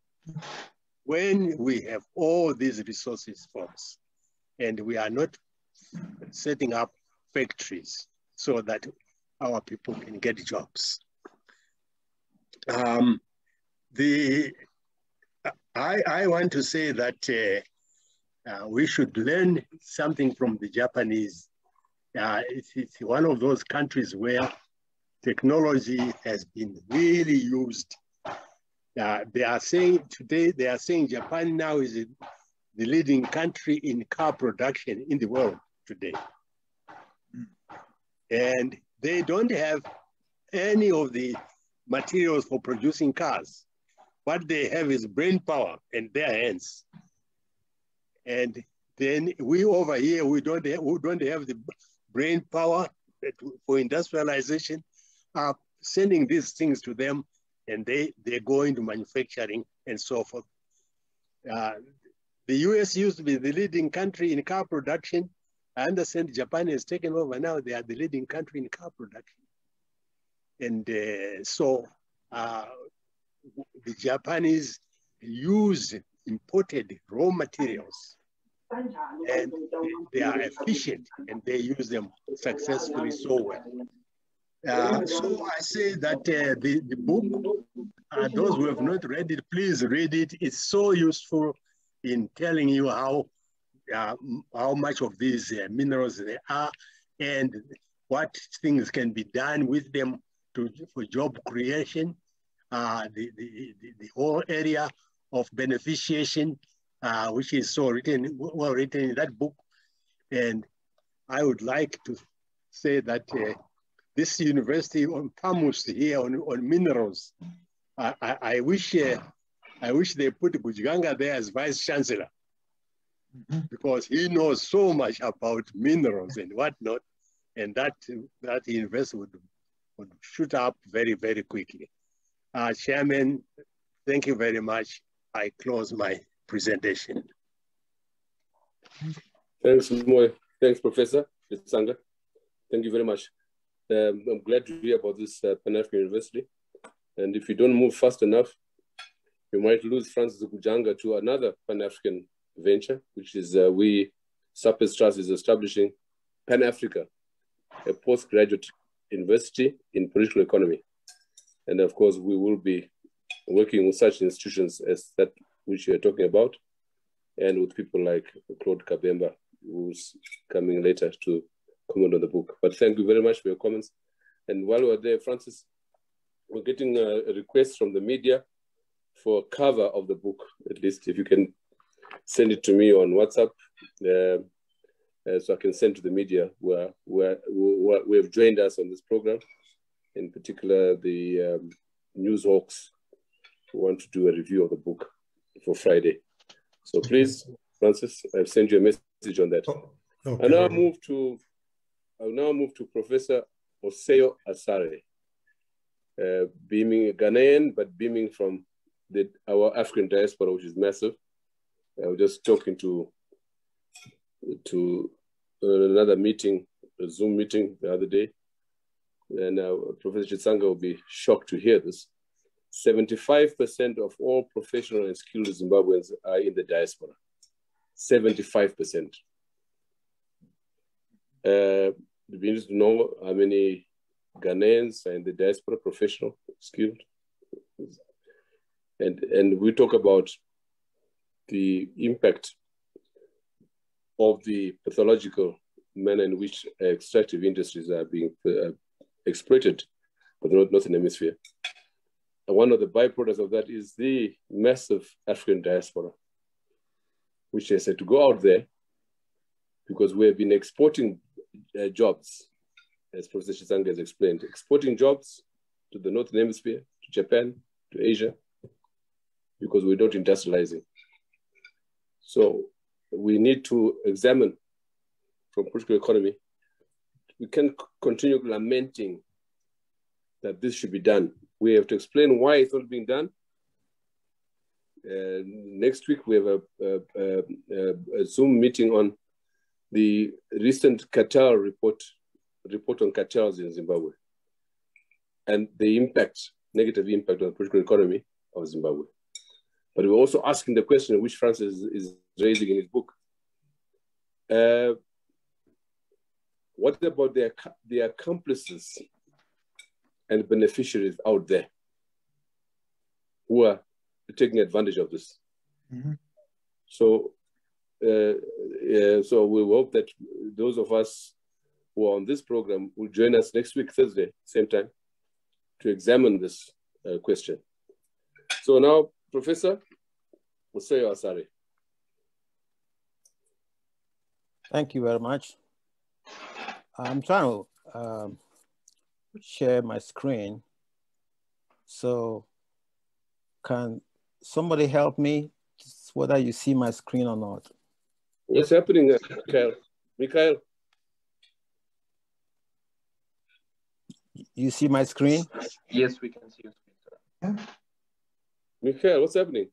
When we have all these resources, folks, and we are not setting up factories so that our people can get jobs. Um, the, I, I want to say that uh, uh, we should learn something from the Japanese. Uh, it's, it's one of those countries where technology has been really used. Uh, they are saying today, they are saying Japan now is the leading country in car production in the world today. And they don't have any of the materials for producing cars. What they have is brain power in their hands. And then we over here, we don't have, we don't have the brain power for industrialization, uh, sending these things to them, and they, they go into manufacturing and so forth. Uh, the U S used to be the leading country in car production. I understand Japan has taken over now. They are the leading country in car production. And uh, so uh, the Japanese use imported raw materials, and they are efficient, and they use them successfully so well. Uh, so I say that uh, the, the book, uh, those who have not read it, please read it. It's so useful in telling you how, uh, how much of these uh, minerals there are and what things can be done with them to, for job creation, uh, the, the, the, the whole area of beneficiation, uh, which is so written, well written in that book. And I would like to say that uh, this university on Pamus here on, on minerals, I, I, I wish uh, I wish they put Gujganga there as vice chancellor, mm-hmm. because he knows so much about minerals and whatnot, and that that university would, would shoot up very, very quickly. Uh, Chairman, thank you very much. I close my presentation. Thanks, Moy. Thanks, Professor Sanga. Thank you very much. Um, I'm glad to hear about this uh, Pan-African University. And if you don't move fast enough, you might lose Francis Gujanga to another Pan-African venture, which is uh, we, Sapes Trust is establishing Pan-Africa, a postgraduate university in political economy. And of course, we will be working with such institutions as that which you are talking about, and with people like Claude Kabemba, who's coming later to comment on the book. But thank you very much for your comments. And while we're there, Francis, we're getting a, a request from the media for a cover of the book, at least if you can send it to me on WhatsApp, uh, uh, so I can send to the media where, where, where, who have joined us on this program, in particular the um, News Hawks, who want to do a review of the book for Friday. So please, Francis, I've sent you a message on that. Oh, okay. I now move to, I'll now move to Professor Oseo Asare, uh, beaming Ghanaian, but beaming from the, our African diaspora, which is massive. I was just talking to, to another meeting, a Zoom meeting the other day, and uh, Professor Chitsanga will be shocked to hear this. seventy-five percent of all professional and skilled Zimbabweans are in the diaspora. seventy-five percent. Uh, it'd be interesting to know how many Ghanaians are in the diaspora, professional, skilled. And, and we talk about the impact of the pathological manner in which extractive industries are being uh, exploited by the Northern Hemisphere. And one of the byproducts of that is the massive African diaspora, which I said to go out there because we have been exporting uh, jobs, as Professor Chitsanga has explained, exporting jobs to the Northern Hemisphere, to Japan, to Asia, because we're not industrializing. So we need to examine from political economy. We can't continue lamenting that this should be done. We have to explain why it's not being done. Uh, next week, we have a, a, a, a Zoom meeting on the recent cartel report, report on cartels in Zimbabwe, and the impact, negative impact on the political economy of Zimbabwe. But we're also asking the question which Francis is, is raising in his book. Uh, what about the, the accomplices and beneficiaries out there who are taking advantage of this? Mm-hmm. So, uh, uh, so we hope that those of us who are on this program will join us next week, Thursday, same time, to examine this uh, question. So now, Professor Oseo Asare. Thank you very much. I'm trying to um, share my screen. So can somebody help me, whether you see my screen or not? What's happening, uh, Mikhail? Mikhail? You see my screen? Yes, we can see your screen, sir. Yeah. Mikhail, what's happening?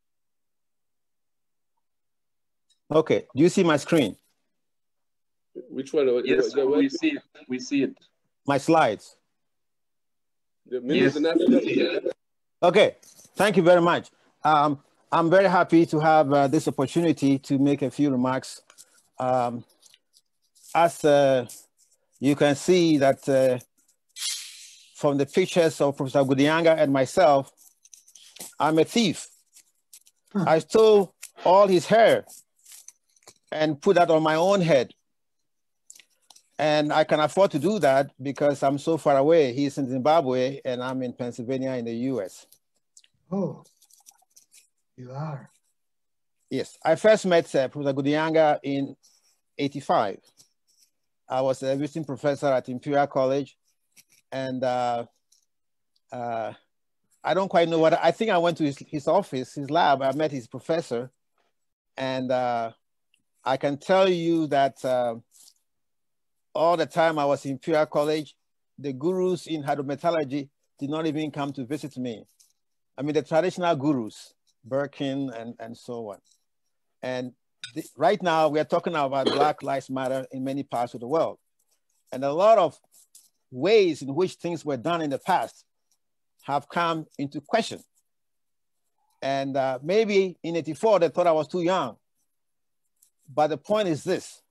Okay, do you see my screen? Which one? Yes, the, the, we see it. We see it. My slides. The minerals in Africa. Okay, thank you very much. Um, I'm very happy to have uh, this opportunity to make a few remarks. Um, as uh, you can see that uh, from the pictures of Professor Gudianga and myself, I'm a thief. Huh. I stole all his hair and put that on my own head. And I can afford to do that because I'm so far away. He's in Zimbabwe and I'm in Pennsylvania in the U S. Oh, you are? Yes, I first met uh, Professor Gudianga in eighty-five. I was a visiting professor at Imperial College, and uh, uh, I don't quite know what, I think I went to his, his office, his lab, I met his professor, and uh, I can tell you that uh, all the time I was in Imperial College, the gurus in hydrometallurgy did not even come to visit me. I mean, the traditional gurus, Birkin and, and so on. And the, right now we are talking about Black Lives Matter in many parts of the world. And a lot of ways in which things were done in the past have come into question. And uh, maybe in eighty-four, they thought I was too young. But the point is this.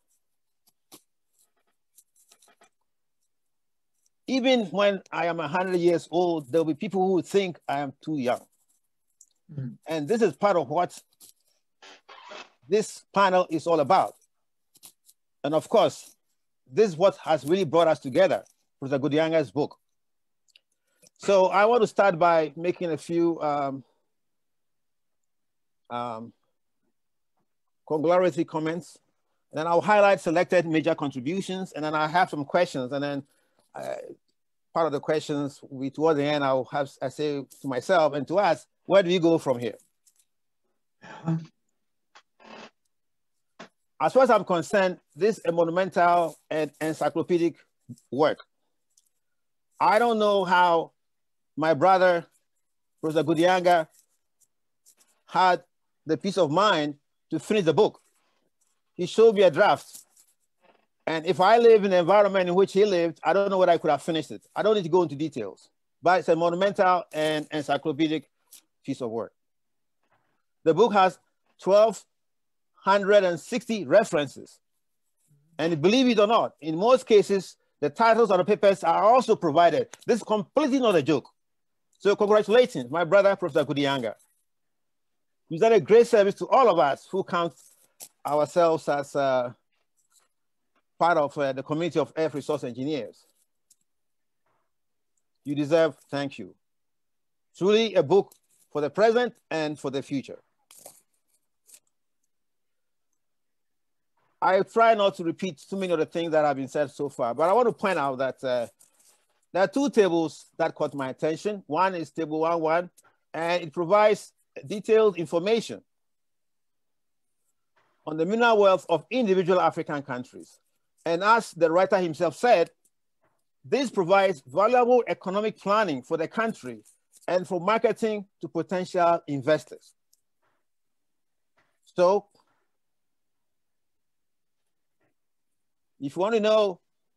Even when I am one hundred years old, there'll be people who think I am too young. Mm. And this is part of what this panel is all about. And of course, this is what has really brought us together, Professor Gudianga's book. So I want to start by making a few um, um, conglomerate comments, and then I'll highlight selected major contributions, and then I have some questions, and then uh, part of the questions, we, toward the end, I'll have, I say to myself and to us, where do we go from here? As far as I'm concerned, this is a monumental and encyclopedic work. I don't know how my brother, Professor Gudianga, had the peace of mind to finish the book. He showed me a draft. And if I live in the environment in which he lived, I don't know whether I could have finished it. I don't need to go into details, but it's a monumental and encyclopedic piece of work. The book has twelve sixty references. And believe it or not, in most cases, the titles of the papers are also provided. This is completely not a joke. So congratulations, my brother, Professor Gudianga. You've done a great service to all of us who count ourselves as uh, part of uh, the community of Earth Resource Engineers. You deserve thank you. Truly a book for the present and for the future. I try not to repeat too many of the things that have been said so far, but I want to point out that uh, there are two tables that caught my attention. One is table one one, and it provides detailed information on the mineral wealth of individual African countries. And as the writer himself said, this provides valuable economic planning for the country and for marketing to potential investors. So, if you want to know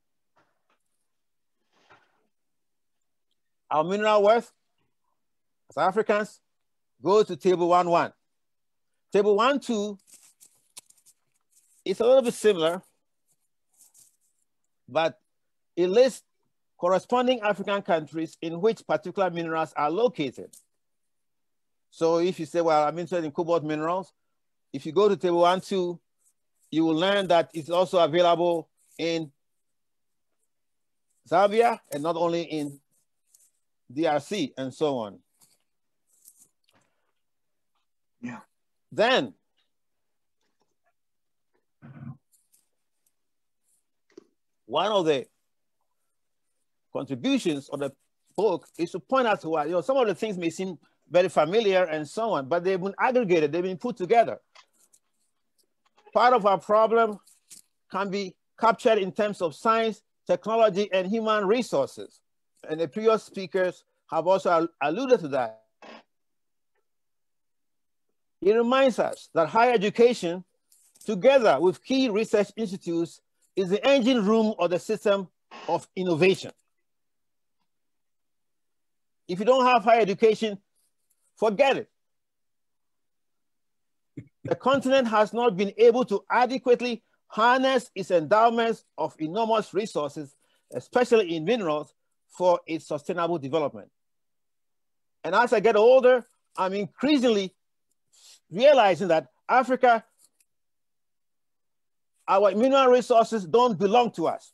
our mineral worth as Africans, go to table one one. Table one two is a little bit similar, but it lists corresponding African countries in which particular minerals are located. So if you say, well, I'm interested in cobalt minerals, if you go to table one two, you will learn that it's also available in Zambia and not only in D R C and so on. Yeah. Then, one of the contributions of the book is to point out to what, you know, some of the things may seem very familiar and so on, but they've been aggregated, they've been put together. Part of our problem can be captured in terms of science, technology, and human resources. And the previous speakers have also alluded to that. It reminds us that higher education, together with key research institutes, is the engine room or the system of innovation. If you don't have higher education, forget it. The continent has not been able to adequately harness its endowments of enormous resources, especially in minerals, for its sustainable development. And as I get older, I'm increasingly realizing that Africa, our mineral resources don't belong to us.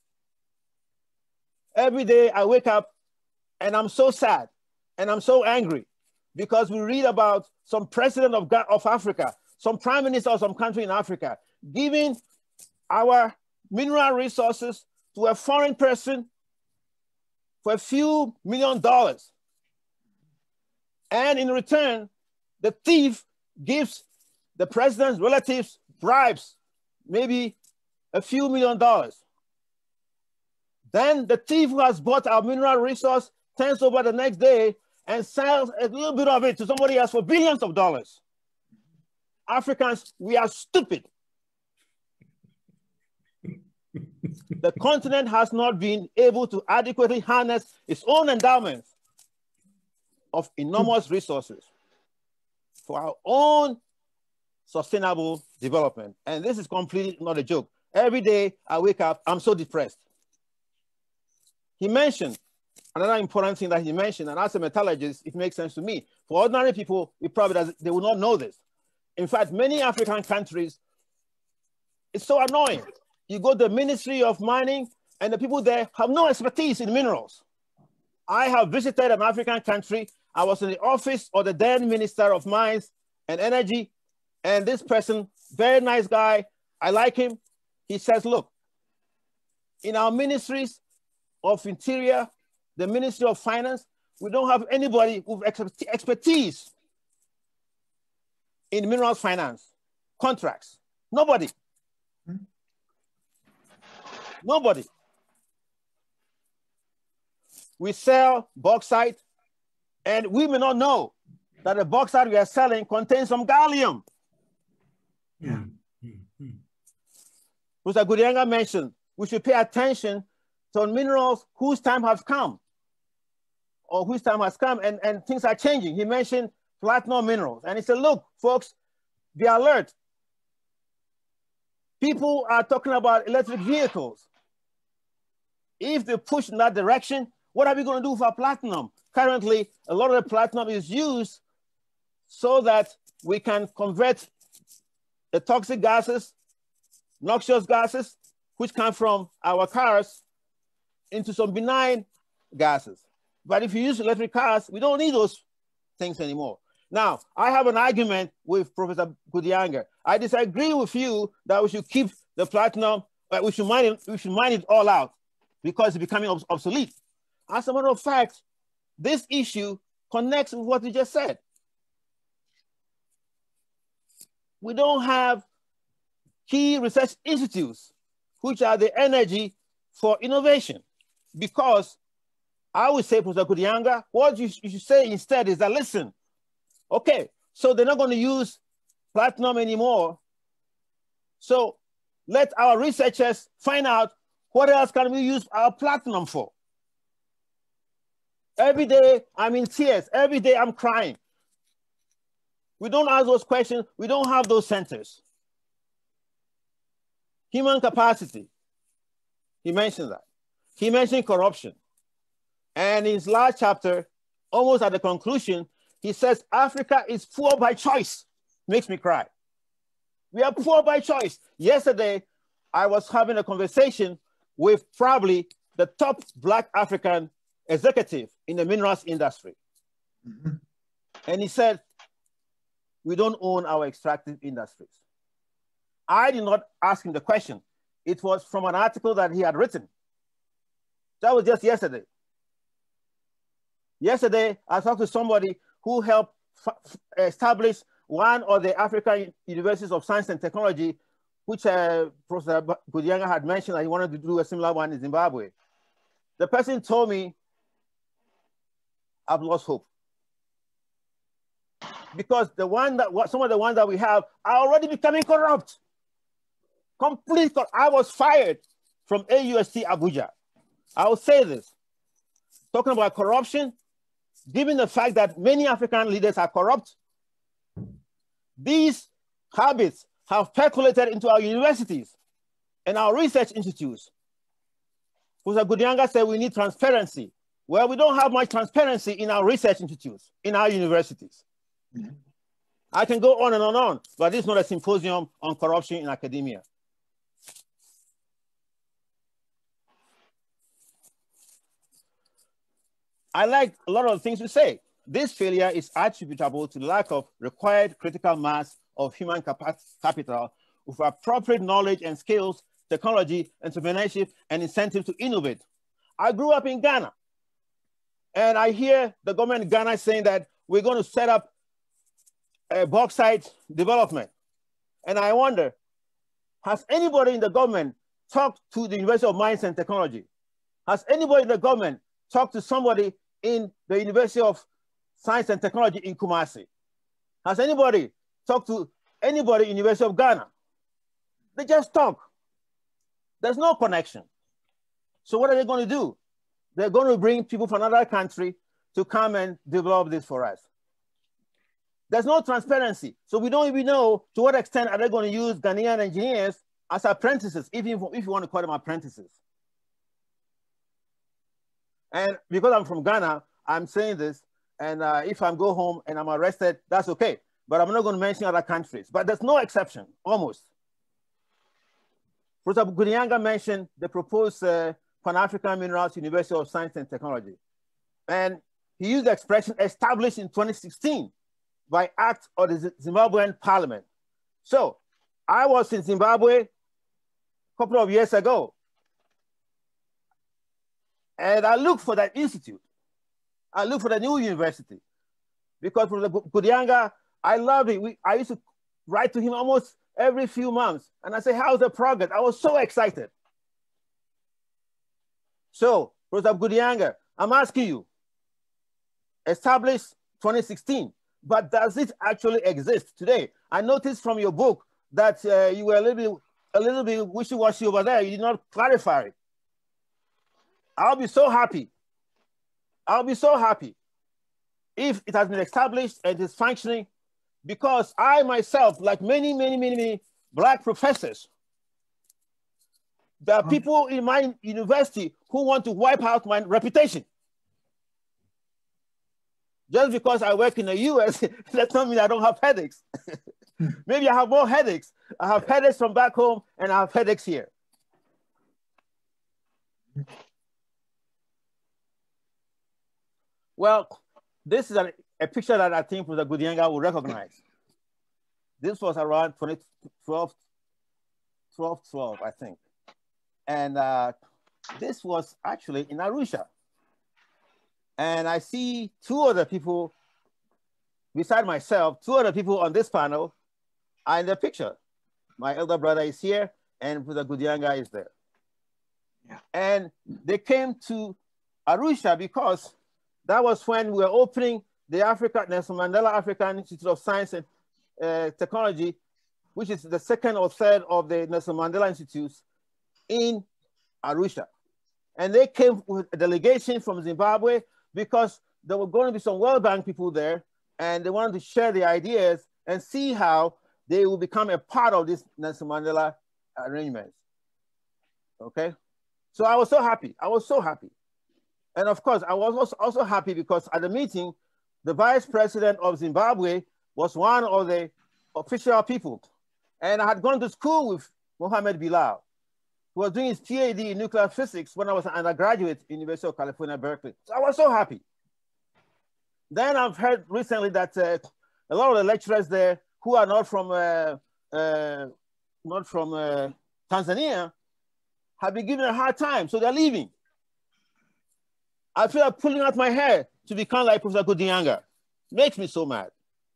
Every day I wake up and I'm so sad and I'm so angry because we read about some president of, of Africa, some prime minister of some country in Africa, giving our mineral resources to a foreign person for a few million dollars. And in return, the thief gives the president's relatives bribes, maybe a few million dollars. Then the thief who has bought our mineral resource turns over the next day and sells a little bit of it to somebody else for billions of dollars. Africans, we are stupid. The continent has not been able to adequately harness its own endowments of enormous resources for our own sustainable development. And this is completely not a joke. Every day I wake up, I'm so depressed. He mentioned another important thing that he mentioned, and as a metallurgist, it makes sense to me. For ordinary people, it probably does, they will not know this. In fact, many African countries, it's so annoying. You go to the Ministry of Mining, and the people there have no expertise in minerals. I have visited an African country. I was in the office of the then Minister of Mines and Energy, and this person, very nice guy, I like him. He says, look, in our ministries of Interior, the Ministry of Finance, we don't have anybody with expertise in minerals finance, contracts. Nobody. Hmm? Nobody. We sell bauxite, and we may not know that the bauxite we are selling contains some gallium. Yeah. Mister Gudiyanga mentioned we should pay attention to minerals whose time has come, or whose time has come, and, and things are changing. He mentioned platinum minerals, and he said, look, folks, be alert. People are talking about electric vehicles. If they push in that direction, what are we going to do for platinum? Currently, a lot of the platinum is used so that we can convert the toxic gases, noxious gases, which come from our cars, into some benign gases. But if you use electric cars, we don't need those things anymore. Now, I have an argument with Professor Gudiyanga. I disagree with you that we should keep the platinum, uh, we should mine it, we should mine it all out because it's becoming obs obsolete. As a matter of fact, this issue connects with what you just said. We don't have key research institutes, which are the energy for innovation, because I would say, Professor Gudiyanga, what you, you should say instead is that, listen, okay, so they're not going to use platinum anymore. So let our researchers find out what else can we use our platinum for. Every day I'm in tears. Every day I'm crying. We don't ask those questions. We don't have those centers. Human capacity. He mentioned that. He mentioned corruption. And in his last chapter, almost at the conclusion, he says, Africa is poor by choice. Makes me cry. We are poor by choice. Yesterday, I was having a conversation with probably the top Black African executive in the minerals industry. Mm-hmm. And he said, we don't own our extractive industries. I did not ask him the question. It was from an article that he had written. That was just yesterday. Yesterday, I talked to somebody who helped establish one of the African universities of science and technology, which uh, Professor Gudiyanga had mentioned that he wanted to do a similar one in Zimbabwe. The person told me, I've lost hope. Because the one that, some of the ones that we have are already becoming corrupt. Complete, I was fired from A U S T Abuja. I will say this, talking about corruption, given the fact that many African leaders are corrupt, these habits have percolated into our universities and our research institutes. Professor Gudiyanga said we need transparency. Well, we don't have much transparency in our research institutes, in our universities. Mm-hmm. I can go on and on and on, but this is not a symposium on corruption in academia. I like a lot of the things you say. This failure is attributable to the lack of required critical mass of human capital with appropriate knowledge and skills, technology, entrepreneurship, and incentives to innovate. I grew up in Ghana, and I hear the government in Ghana saying that we're going to set up a bauxite development. And I wonder, has anybody in the government talked to the University of Mines and Technology? Has anybody in the government talked to somebody in the University of Science and Technology in Kumasi? Has anybody talked to anybody in the University of Ghana? They just talk. There's no connection. So what are they going to do? They're going to bring people from another country to come and develop this for us. There's no transparency. So we don't even know to what extent are they going to use Ghanaian engineers as apprentices, even if you want to call them apprentices. And because I'm from Ghana, I'm saying this, and uh, if I go home and I'm arrested, that's okay. But I'm not going to mention other countries. But there's no exception, almost. Professor Gudiyanga mentioned the proposed uh, Pan-African Minerals University of Science and Technology. And he used the expression established in twenty sixteen by act of the Zimbabwean parliament. So I was in Zimbabwe a couple of years ago. And I looked for that institute. I looked for the new university. Because for the Gudiyanga, I loved it. We, I used to write to him almost every few months. And I say, how's the progress? I was so excited. So, Professor Gudiyanga, I'm asking you, established twenty sixteen, but does it actually exist today? I noticed from your book that uh, you were a little bit, a little bit wishy-washy over there. You did not clarify it. I'll be so happy. I'll be so happy if it has been established and is functioning, because I myself, like many, many, many, many Black professors, there are people in my university who want to wipe out my reputation. Just because I work in the U S, that doesn't mean I don't have headaches. Maybe I have more headaches. I have headaches from back home and I have headaches here. Well, this is a, a picture that I think Professor Gudiyanga will recognize. This was around twenty twelve, twelve, twelve, I think. And uh, this was actually in Arusha. And I see two other people beside myself, two other people on this panel are in the picture. My elder brother is here and Professor Gudiyanga is there. Yeah. And they came to Arusha because that was when we were opening the Africa, Nelson Mandela African Institute of Science and uh, Technology, which is the second or third of the Nelson Mandela Institutes in Arusha. And they came with a delegation from Zimbabwe because there were going to be some World Bank people there and they wanted to share the ideas and see how they will become a part of this Nelson Mandela arrangements. Okay? So I was so happy. I was so happy. And of course, I was also happy because at the meeting, the vice president of Zimbabwe was one of the official people. And I had gone to school with Mohammed Bilal, who was doing his PhD in nuclear physics when I was an undergraduate at University of California, Berkeley. So I was so happy. Then I've heard recently that uh, a lot of the lecturers there who are not from, uh, uh, not from uh, Tanzania have been given a hard time, so they're leaving. I feel like pulling out my hair to become like Professor Gudiyanga. Makes me so mad.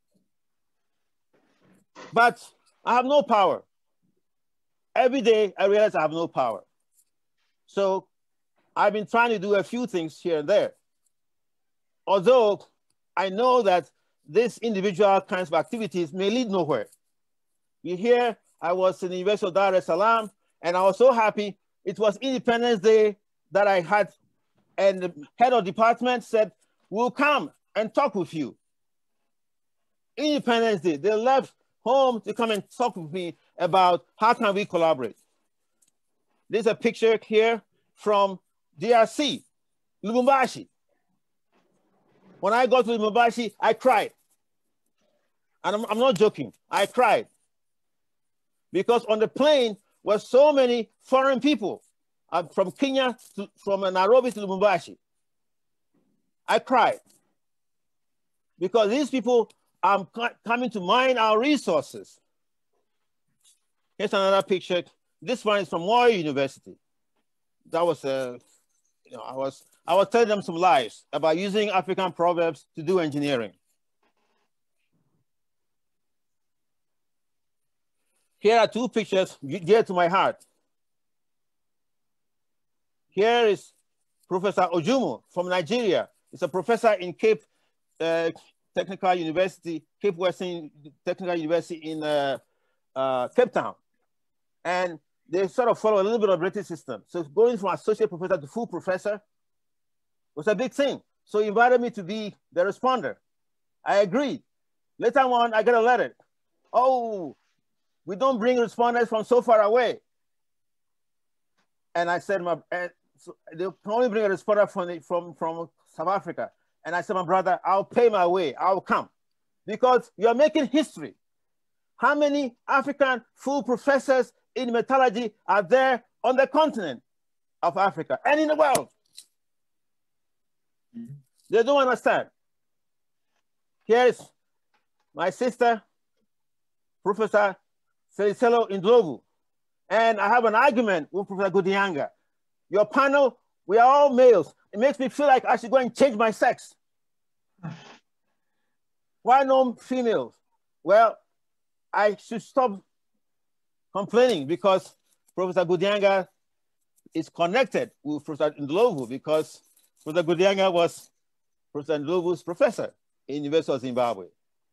But I have no power. Every day I realize I have no power. So I've been trying to do a few things here and there. Although I know that these individual kinds of activities may lead nowhere. You hear, I was in the University of Dar es Salaam, and I was so happy It was Independence Day that I had, and the head of department said, we'll come and talk with you. Independence Day, they left home to come and talk with me about how can we collaborate. There's a picture here from D R C, Lubumbashi. When I got to Lubumbashi, I cried. And I'm, I'm not joking, I cried. Because on the plane were so many foreign people uh, from Kenya, to, from Nairobi to Lubumbashi. I cried. Because these people are coming to mine our resources. Here's another picture. This one is from Moy University. That was, uh, you know, I was, I was telling them some lies about using African proverbs to do engineering. Here are two pictures dear to my heart. Here is Professor Ojumu from Nigeria. He's a professor in Cape uh, Technical University, Cape Western Technical University in uh, uh, Cape Town. And they sort of follow a little bit of British system. So going from associate professor to full professor was a big thing. So he invited me to be the responder. I agreed. Later on, I got a letter. Oh, we don't bring respondents from so far away. And I said, my, uh, so they can only bring a responder from, the, from, from South Africa. And I said, my brother, I'll pay my way, I'll come. Because you're making history. How many African full professors in metallurgy are there on the continent of Africa and in the world? Mm-hmm. They don't understand. Here's my sister, Professor Felicelo Indlovu. And I have an argument with Professor Godianga. Your panel, we are all males. It makes me feel like I should go and change my sex. Why no females? Well, I should stop complaining because Professor Godianga is connected with Professor Ndlovu because Professor Godianga was Professor Ndlovu's professor in the University of Zimbabwe.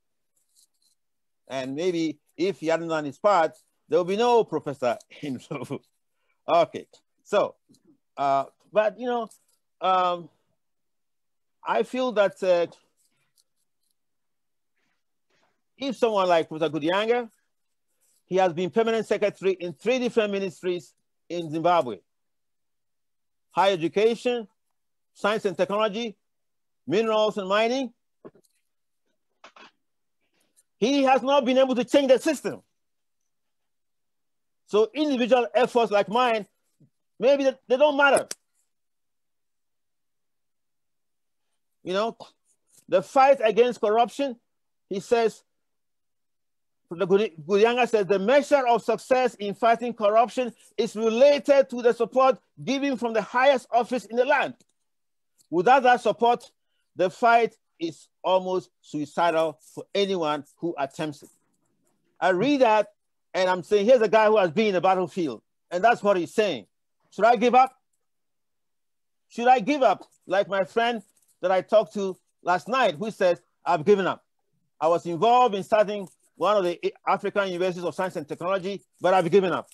And maybe if he hadn't done his part, there will be no Professor Ndlovu. Okay, so, uh, but you know, um, I feel that uh, if someone like Professor Godianga, he has been permanent secretary in three different ministries in Zimbabwe: higher education, science and technology, minerals and mining. He has not been able to change the system. So individual efforts like mine, maybe they don't matter. You know, the fight against corruption, he says, Godianga says, the measure of success in fighting corruption is related to the support given from the highest office in the land. Without that support, the fight is almost suicidal for anyone who attempts it. I read that and I'm saying, here's a guy who has been in the battlefield, and that's what he's saying. Should I give up? Should I give up like my friend that I talked to last night who said, I've given up. I was involved in starting one of the African universities of science and technology, but I've given up.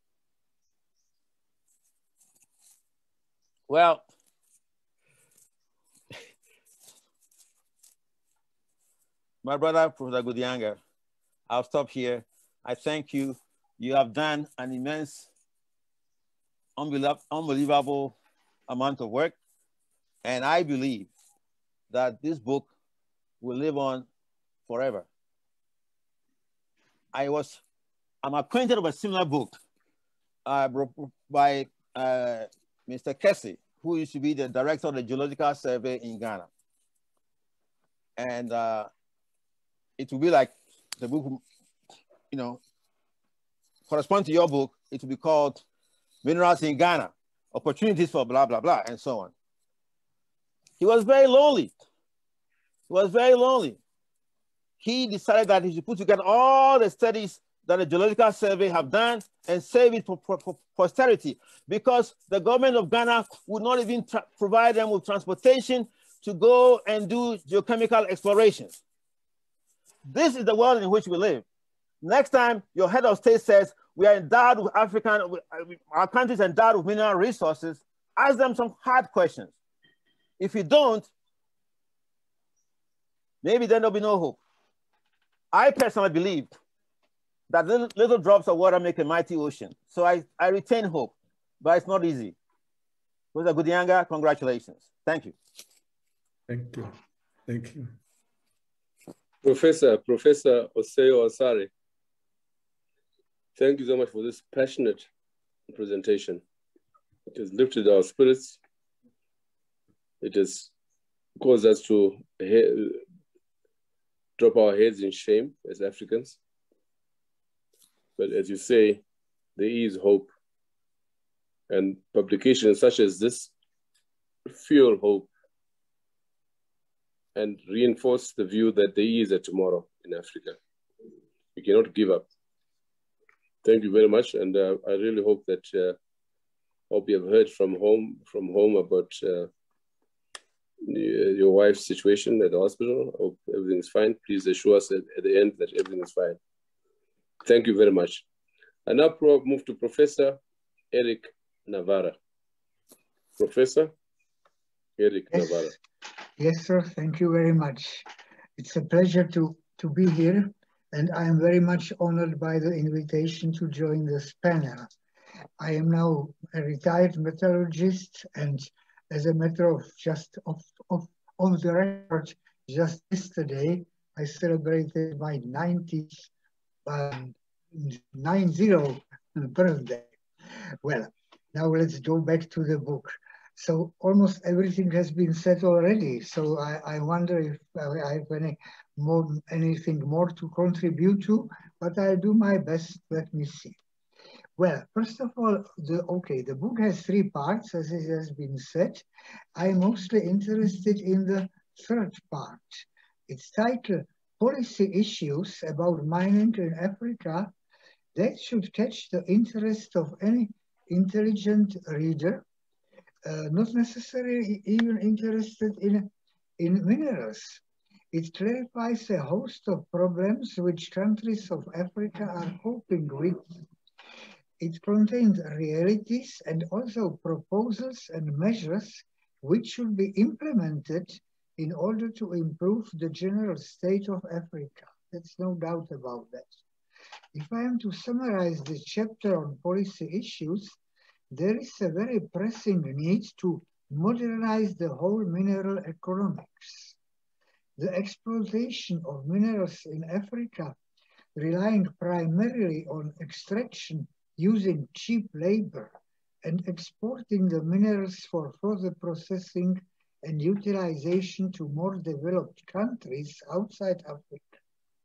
Well, my brother, Professor Godianga, I'll stop here. I thank you. You have done an immense, unbelievable amount of work. And I believe that this book will live on forever. I was, I'm acquainted with a similar book uh, by uh, Mister Kessie, who used to be the director of the Geological Survey in Ghana. And uh, it will be like the book, you know, correspond to your book. It will be called Minerals in Ghana, Opportunities for blah, blah, blah, and so on. He was very lonely. He was very lonely. He decided that he should put together all the studies that the Geological Survey have done and save it for, for, for posterity, because the government of Ghana would not even provide them with transportation to go and do geochemical explorations. This is the world in which we live. Next time your head of state says, we are endowed with African, our country is endowed with mineral resources, ask them some hard questions. If you don't, maybe then there'll be no hope. I personally believe that little, little drops of water make a mighty ocean. So I, I retain hope, but it's not easy. Professor Gudianga, congratulations. Thank you. Thank you. Thank you. Professor, Professor Oseo Osare, thank you so much for this passionate presentation. It has lifted our spirits. It has caused us to drop our heads in shame as Africans. But as you say, there is hope. And publications such as this fuel hope and reinforce the view that there is a tomorrow in Africa. We cannot give up. Thank you very much. And uh, I really hope that uh, hope you have heard from home, from home about uh, your wife's situation at the hospital. Hope everything is fine. Please assure us at, at the end that everything is fine. Thank you very much. I now move to Professor Eric Navarra. Professor Eric yes. Navarra. Yes, sir. Thank you very much. It's a pleasure to, to be here, and I am very much honored by the invitation to join this panel. I am now a retired metallurgist, and as a matter of just of, of, of the record, just yesterday, I celebrated my ninetieth, um, nine zero birthday. Well, now let's go back to the book. So almost everything has been said already. So I, I wonder if I have any more, anything more to contribute to, but I'll do my best. Let me see. Well, first of all, the, okay, the book has three parts, as it has been said. I'm mostly interested in the third part. It's titled Policy Issues About Mining in Africa That Should Catch the Interest of Any Intelligent Reader. Uh, not necessarily even interested in, in minerals. It clarifies a host of problems which countries of Africa are coping with. It contains realities and also proposals and measures which should be implemented in order to improve the general state of Africa. There's no doubt about that. If I am to summarize this chapter on policy issues, there is a very pressing need to modernize the whole mineral economics. The exploitation of minerals in Africa, relying primarily on extraction using cheap labor and exporting the minerals for further processing and utilization to more developed countries outside Africa,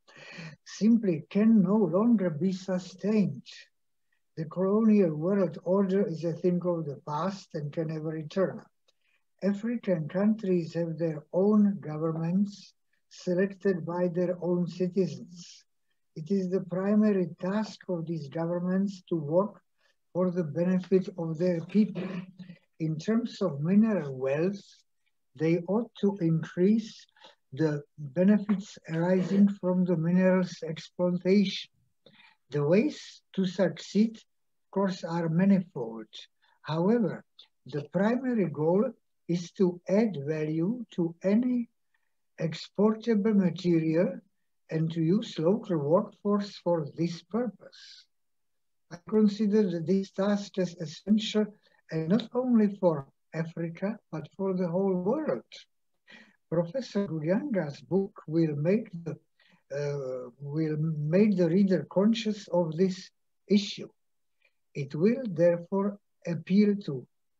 simply can no longer be sustained. The colonial world order is a thing of the past and can never return. African countries have their own governments selected by their own citizens. It is the primary task of these governments to work for the benefit of their people. In terms of mineral wealth, they ought to increase the benefits arising from the minerals exploitation. The ways to succeed, of course, are manifold. However, the primary goal is to add value to any exportable material and to use local workforce for this purpose. I consider that this task is essential, and not only for Africa, but for the whole world. Professor Gudianga's book will make the Uh, will make the reader conscious of this issue. It will therefore appeal to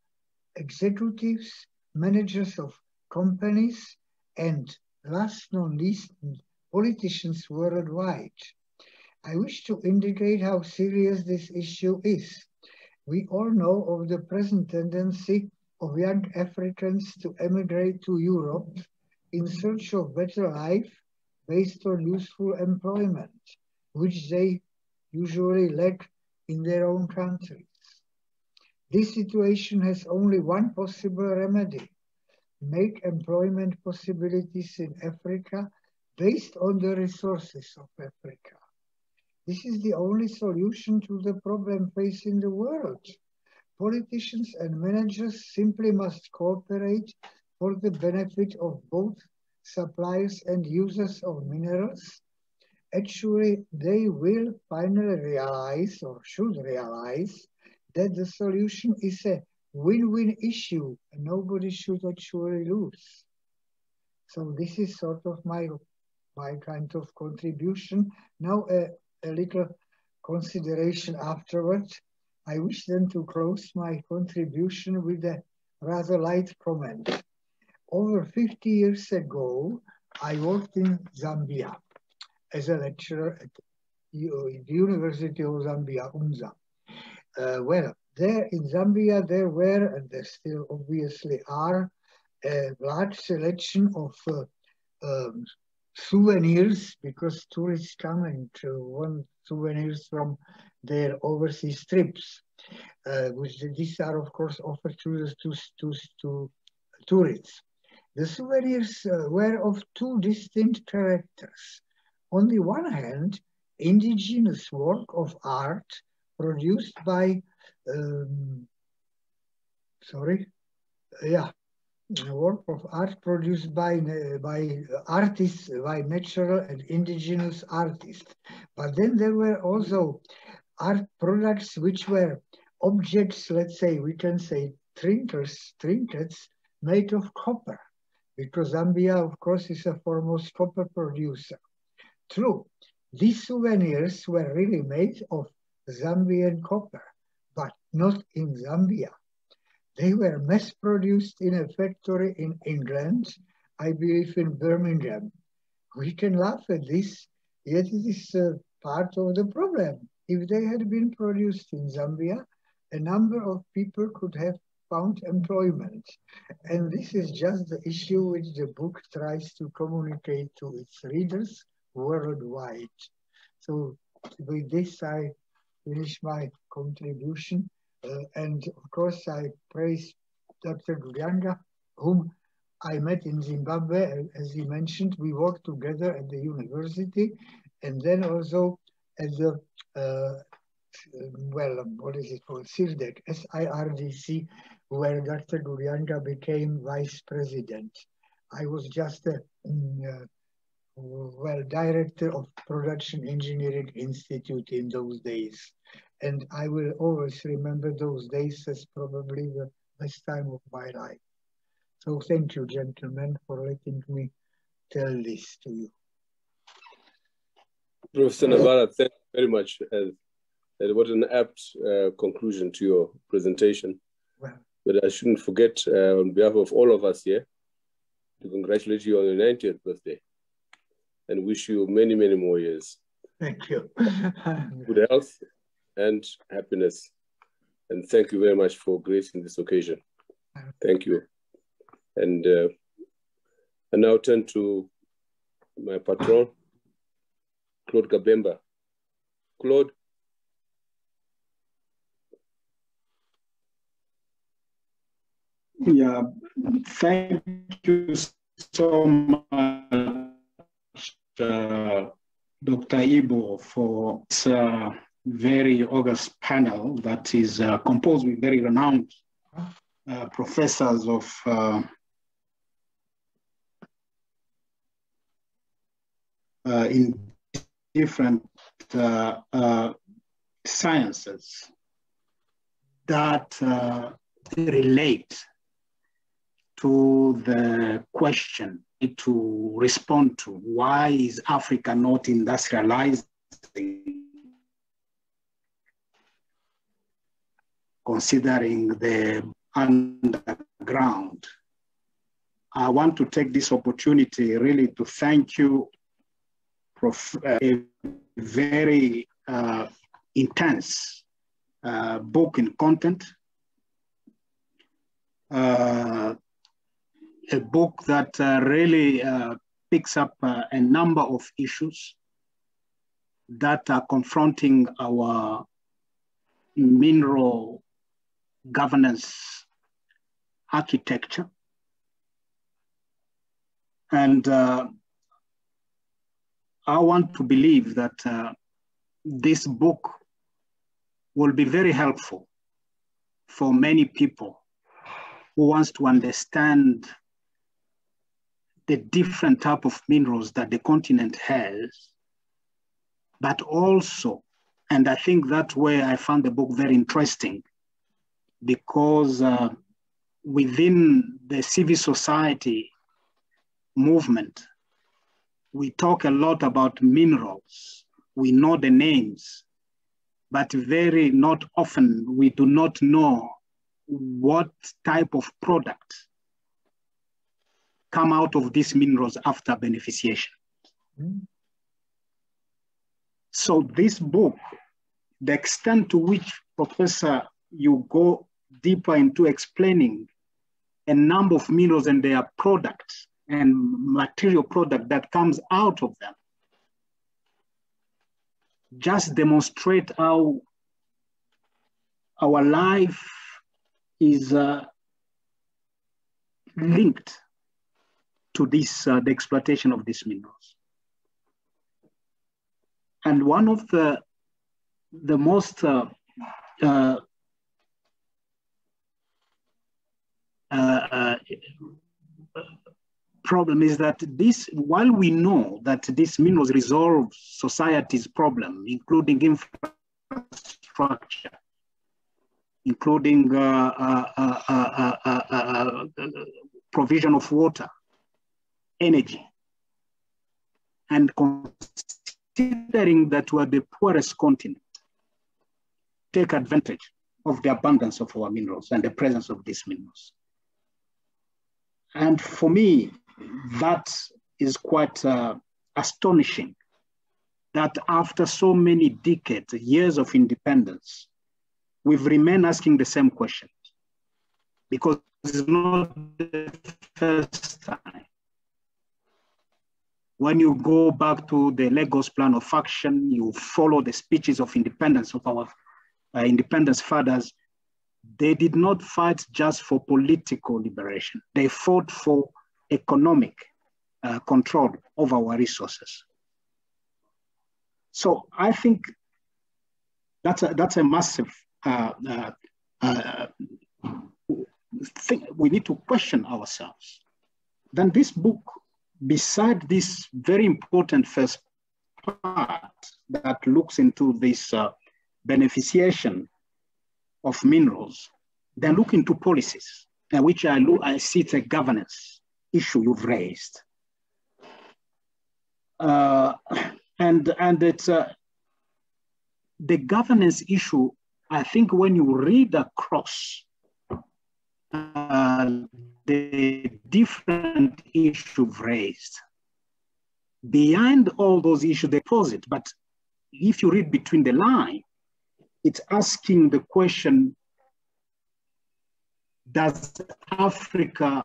executives, managers of companies, and last not least, politicians worldwide. I wish to indicate how serious this issue is. We all know of the present tendency of young Africans to emigrate to Europe in search of better life based on useful employment, which they usually lack in their own countries. This situation has only one possible remedy: make employment possibilities in Africa based on the resources of Africa. This is the only solution to the problem facing the world. Politicians and managers simply must cooperate for the benefit of both suppliers and users of minerals. Actually, they will finally realize, or should realize, that the solution is a win-win issue and nobody should actually lose. So this is sort of my, my kind of contribution. Now a, a little consideration afterwards. I wish then to close my contribution with a rather light comment. Over fifty years ago, I worked in Zambia as a lecturer at the University of Zambia, UMZA. Uh, well, there in Zambia, there were, and there still obviously are, a large selection of uh, um, souvenirs, because tourists come and uh, want souvenirs from their overseas trips, uh, which these are, of course, offered to, to, to, to tourists. The souvenirs uh, were of two distinct characters. On the one hand, indigenous work of art produced by, um, sorry, yeah, work of art produced by, by artists, by natural and indigenous artists. But then there were also art products which were objects, let's say, we can say trinkets, trinkets made of copper, because Zambia, of course, is a foremost copper producer. True, these souvenirs were really made of Zambian copper, but not in Zambia. They were mass-produced in a factory in England, I believe in Birmingham. We can laugh at this, yet it is uh, part of the problem. If they had been produced in Zambia, a number of people could have found employment. And this is just the issue which the book tries to communicate to its readers worldwide. So with this, I finish my contribution. Uh, and of course, I praise Doctor Guyanga, whom I met in Zimbabwe. As he mentioned, we worked together at the university, and then also at the, uh, well, what is it called, SIRDEC, S I R D C, where Doctor Guyanga became vice president. I was just a, uh, well, director of Production Engineering Institute in those days. And I will always remember those days as probably the best time of my life. So thank you, gentlemen, for letting me tell this to you. Professor Navarra, thank you very much. Uh, what an apt uh, conclusion to your presentation. Well, but I shouldn't forget, uh, on behalf of all of us here, to congratulate you on your ninetieth birthday and wish you many, many more years. Thank you. Good health and happiness. And thank you very much for gracing this occasion. Thank you. And uh, I now turn to my patron, Claude Kabemba. Claude. Yeah, thank you so much, uh, Doctor Ibo, for this uh, very august panel that is uh, composed with very renowned uh, professors of uh, uh, in different uh, uh, sciences that uh, relate to the question to respond to: why is Africa not industrializing, considering the underground? I want to take this opportunity really to thank you for a very uh, intense uh, book in content, uh, a book that uh, really uh, picks up uh, a number of issues that are confronting our mineral governance architecture. And uh, I want to believe that uh, this book will be very helpful for many people who wants to understand the different type of minerals that the continent has, but also, and I think that's where I found the book very interesting, because uh, within the civil society movement, we talk a lot about minerals. We know the names, but very not often we do not know what type of product come out of these minerals after beneficiation. Mm-hmm. So this book, the extent to which, Professor, you go deeper into explaining a number of minerals and their products and material product that comes out of them, just demonstrate how our life is uh, linked to this, uh, the exploitation of these minerals. And one of the, the most uh, uh, uh, uh, problem is that this, while we know that these minerals resolve society's problem, including infrastructure, including uh, uh, uh, uh, uh, uh, uh, provision of water, energy, and considering that we're the poorest continent, take advantage of the abundance of our minerals and the presence of these minerals. And for me, that is quite uh, astonishing, that after so many decades, years of independence, we've remained asking the same questions, because it's not the first time. When you go back to the Lagos Plan of Action, you follow the speeches of independence of our uh, independence fathers, they did not fight just for political liberation. They fought for economic uh, control of our resources. So I think that's a, that's a massive uh, uh, uh, thing. We need to question ourselves. Then this book, beside this very important first part that looks into this uh, beneficiation of minerals, they look into policies, uh, which I, look, I see it's a governance issue you've raised. Uh, and, and it's uh, the governance issue, I think when you read across uh, the different issues raised, behind all those issues, they posit, but if you read between the lines, it's asking the question, does Africa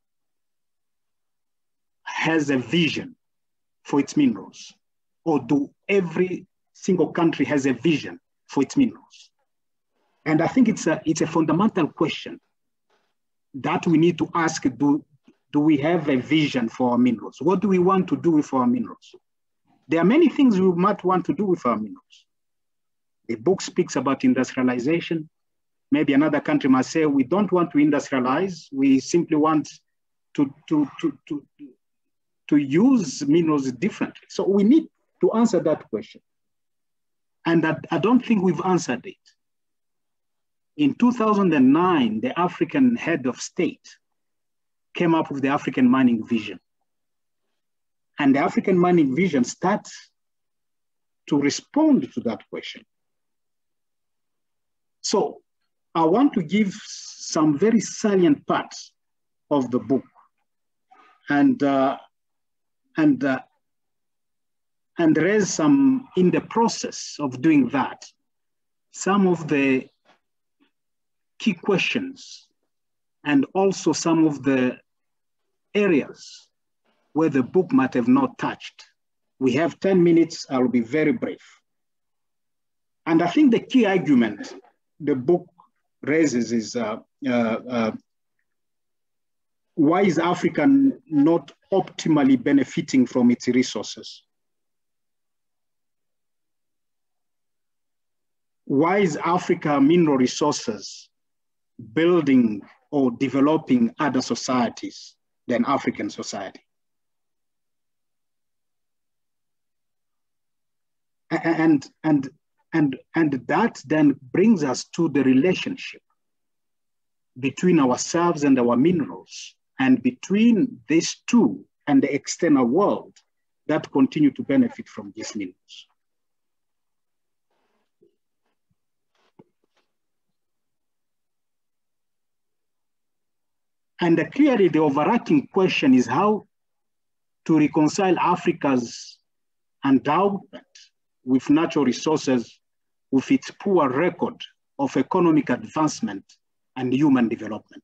has a vision for its minerals? Or do every single country has a vision for its minerals? And I think it's a, it's a fundamental question that we need to ask, do, do we have a vision for our minerals? What do we want to do with our minerals? There are many things we might want to do with our minerals. The book speaks about industrialization. Maybe another country might say, we don't want to industrialize. We simply want to, to, to, to, to use minerals differently. So we need to answer that question. And that, I don't think we've answered it. In two thousand nine, the African head of state came up with the African mining vision. And the African mining vision starts to respond to that question. So I want to give some very salient parts of the book, and uh, and uh, and raise some, in the process of doing that, some of the key questions, and also some of the areas where the book might have not touched. We have ten minutes, I'll be very brief. And I think the key argument the book raises is, uh, uh, uh, why is Africa not optimally benefiting from its resources? why is Africa mineral resources building or developing other societies than African society? And, and, and, and that then brings us to the relationship between ourselves and our minerals, and between these two and the external world that continue to benefit from these minerals. And clearly the overarching question is how to reconcile Africa's endowment with natural resources with its poor record of economic advancement and human development.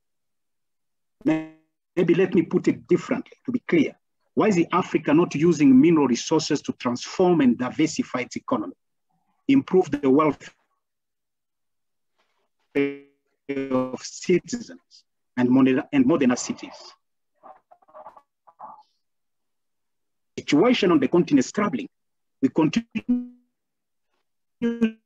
Maybe let me put it differently to be clear. Why is Africa not using mineral resources to transform and diversify its economy, improve the welfare of citizens and modern, and modern cities? The situation on the continent is troubling. We continue to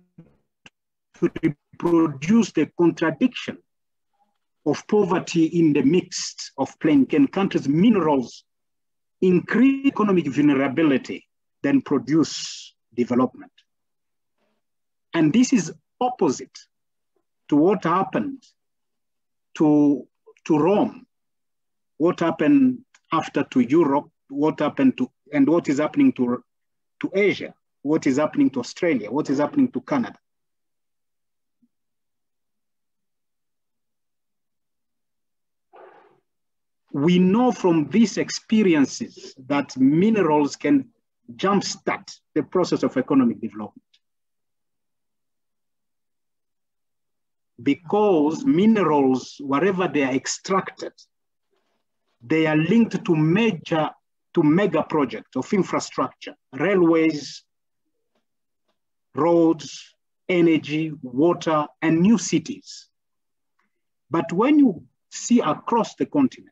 reproduce the contradiction of poverty in the midst of plain countries. Minerals increase economic vulnerability, then produce development. And this is opposite to what happened to, to Rome, what happened after to Europe, what happened to, and what is happening to, to Asia, what is happening to Australia, what is happening to Canada. We know from these experiences that minerals can jumpstart the process of economic development. Because minerals, wherever they are extracted, they are linked to major, to mega projects of infrastructure, railways, roads, energy, water, and new cities. But when you see across the continent,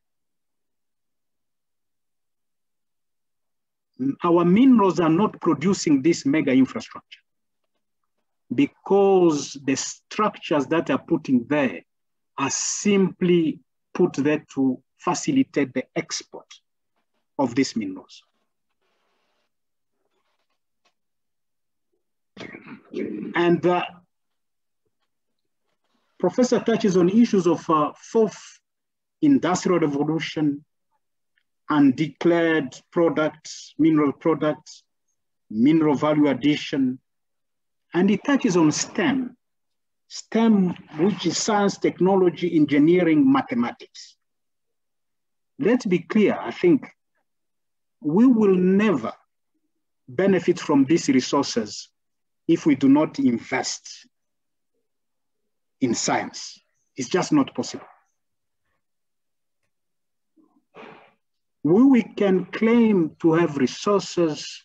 our minerals are not producing this mega infrastructure because the structures that are put in there are simply put there to facilitate the export of these minerals. And uh, Professor touches on issues of uh, fourth industrial revolution, undeclared products, mineral products, mineral value addition, and it touches on STEM. STEM, which is science, technology, engineering, mathematics. Let's be clear, I think we will never benefit from these resources if we do not invest in science. It's just not possible. We, we can claim to have resources,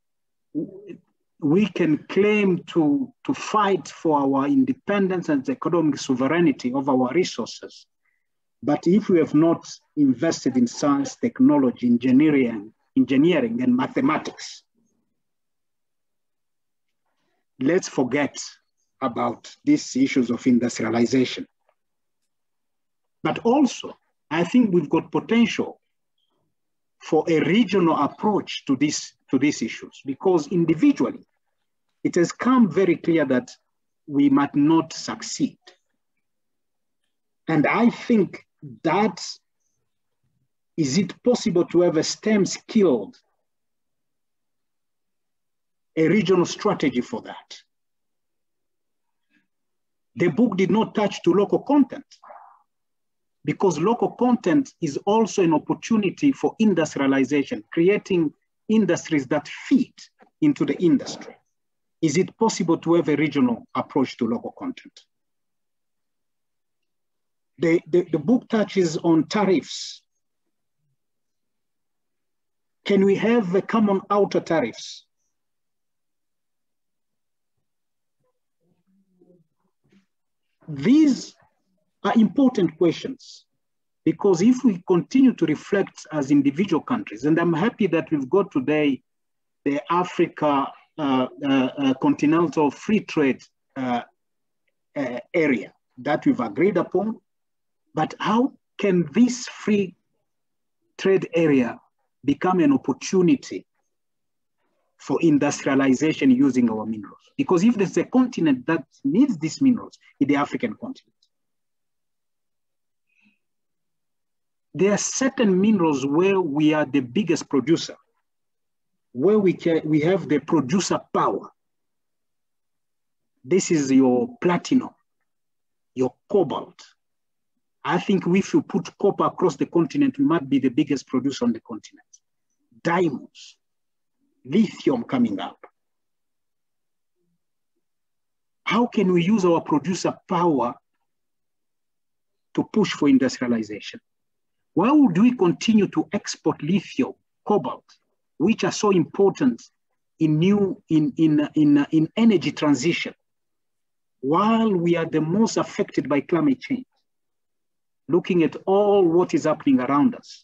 we can claim to, to fight for our independence and economic sovereignty of our resources. But if we have not invested in science, technology, engineering, engineering and mathematics, let's forget about these issues of industrialization. But also, I think we've got potential for a regional approach to, this, to these issues, because individually, it has come very clear that we might not succeed. And I think that, is it possible to have a STEM skilled, a regional strategy for that? The book did not touch to local content, because local content is also an opportunity for industrialization, creating industries that fit into the industry. Is it possible to have a regional approach to local content? The, the, the book touches on tariffs. Can we have a common outer tariffs? These are important questions, because if we continue to reflect as individual countries, and I'm happy that we've got today the Africa uh, uh, uh, continental free trade uh, uh, area that we've agreed upon, but how can this free trade area become an opportunity for industrialization using our minerals? Because if there's a continent that needs these minerals, it's the African continent. There are certain minerals where we are the biggest producer, where we, can, we have the producer power. This is your platinum, your cobalt. I think if you put copper across the continent, we might be the biggest producer on the continent. Diamonds, lithium coming up. How can we use our producer power to push for industrialization? Why would we continue to export lithium, cobalt, which are so important in new in in in, in energy transition, while we are the most affected by climate change, looking at all what is happening around us?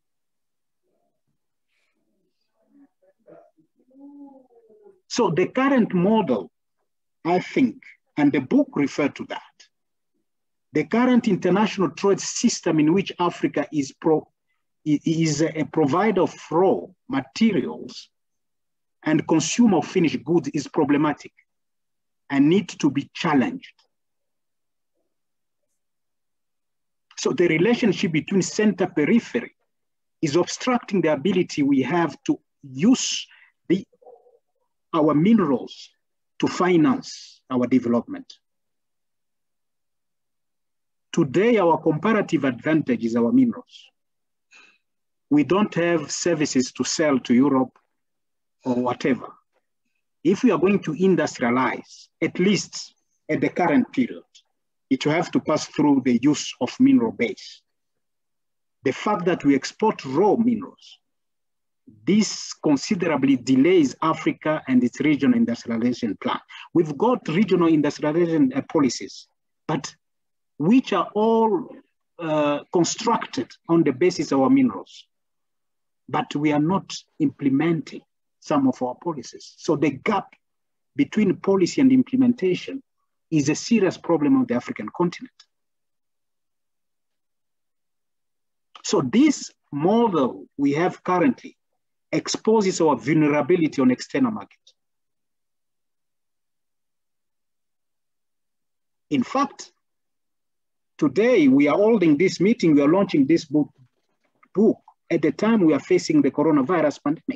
So the current model, I think, and the book referred to that, the current international trade system in which Africa is, pro, is a provider of raw materials and consumer of finished goods is problematic and needs to be challenged. So the relationship between center periphery is obstructing the ability we have to use the, our minerals to finance our development. Today, our comparative advantage is our minerals. We don't have services to sell to Europe or whatever. If we are going to industrialize, at least at the current period, it will have to pass through the use of mineral base. The fact that we export raw minerals, this considerably delays Africa and its regional industrialization plan. We've got regional industrialization uh, policies, but which are all uh, constructed on the basis of our minerals, but we are not implementing some of our policies. So the gap between policy and implementation is a serious problem of the African continent. So this model we have currently exposes our vulnerability on external market. In fact, today we are holding this meeting, we are launching this book, book at the time we are facing the coronavirus pandemic.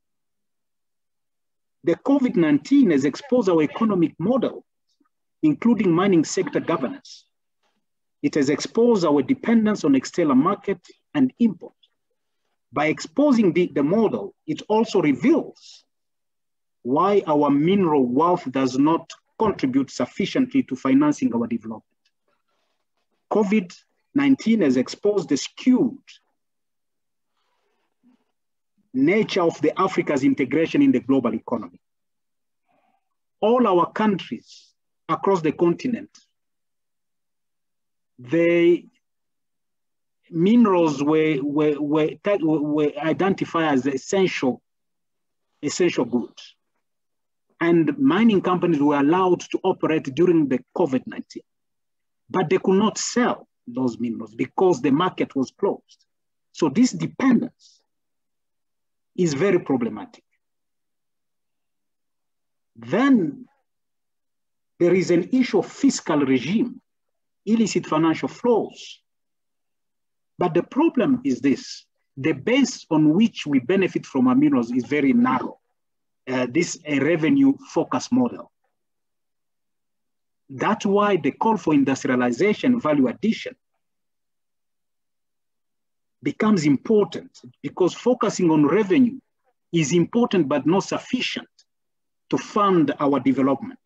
The COVID nineteen has exposed our economic model, including mining sector governance. It has exposed our dependence on external market and import. By exposing the, the model, it also reveals why our mineral wealth does not contribute sufficiently to financing our development. COVID nineteen has exposed the skewed nature of the Africa's integration in the global economy. All our countries across the continent, the minerals were, were, were, were identified as essential, essential goods. And mining companies were allowed to operate during the COVID nineteen, but they could not sell those minerals because the market was closed. So this dependence is very problematic. Then there is an issue of fiscal regime, illicit financial flows. But the problem is this: the base on which we benefit from our minerals is very narrow. Uh, this a revenue focus model. That's why the call for industrialization, value addition, becomes important, because focusing on revenue is important but not sufficient to fund our development.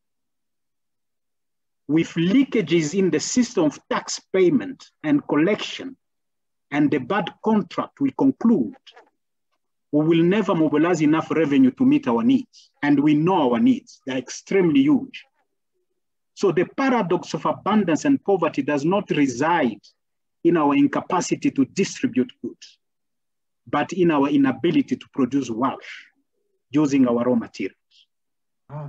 With leakages in the system of tax payment and collection and the bad contract we conclude, we will never mobilize enough revenue to meet our needs. And we know our needs, they're extremely huge. So the paradox of abundance and poverty does not reside in our incapacity to distribute goods, but in our inability to produce wealth using our raw materials. Ah.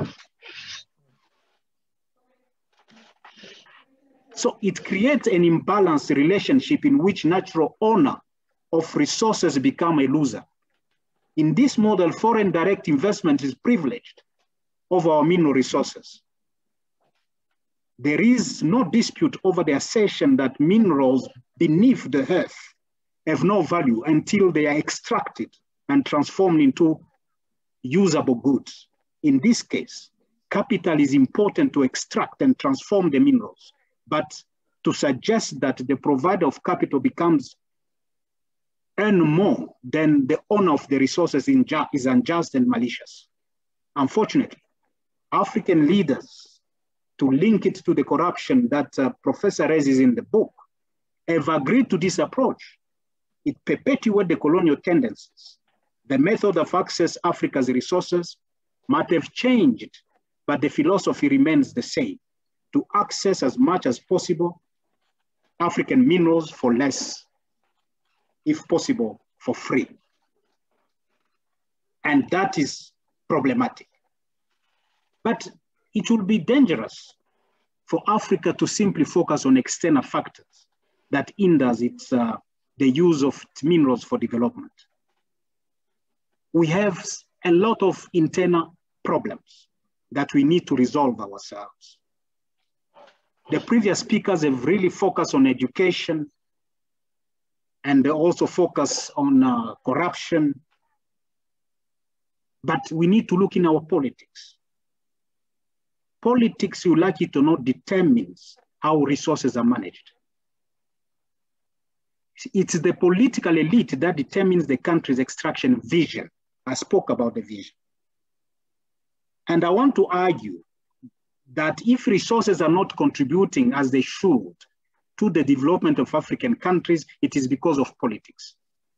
So it creates an imbalanced relationship in which natural owner of resources become a loser. In this model, foreign direct investment is privileged over our mineral resources. There is no dispute over the assertion that minerals beneath the earth have no value until they are extracted and transformed into usable goods. In this case, capital is important to extract and transform the minerals, but to suggest that the provider of capital becomes earn more than the owner of the resources is unjust and malicious. Unfortunately, African leaders, to link it to the corruption that uh, Professor raises in the book, have agreed to this approach. It perpetuates the colonial tendencies. The method of access Africa's resources might have changed, but the philosophy remains the same: to access as much as possible African minerals for less, if possible, for free. And that is problematic. But it will be dangerous for Africa to simply focus on external factors that hinders its, uh, the use of minerals for development. We have a lot of internal problems that we need to resolve ourselves. The previous speakers have really focused on education, and they also focus on uh, corruption. But we need to look in our politics. Politics, you like it or not, determines how resources are managed. It's the political elite that determines the country's extraction vision. I spoke about the vision. And I want to argue that if resources are not contributing as they should to the development of African countries, it is because of politics.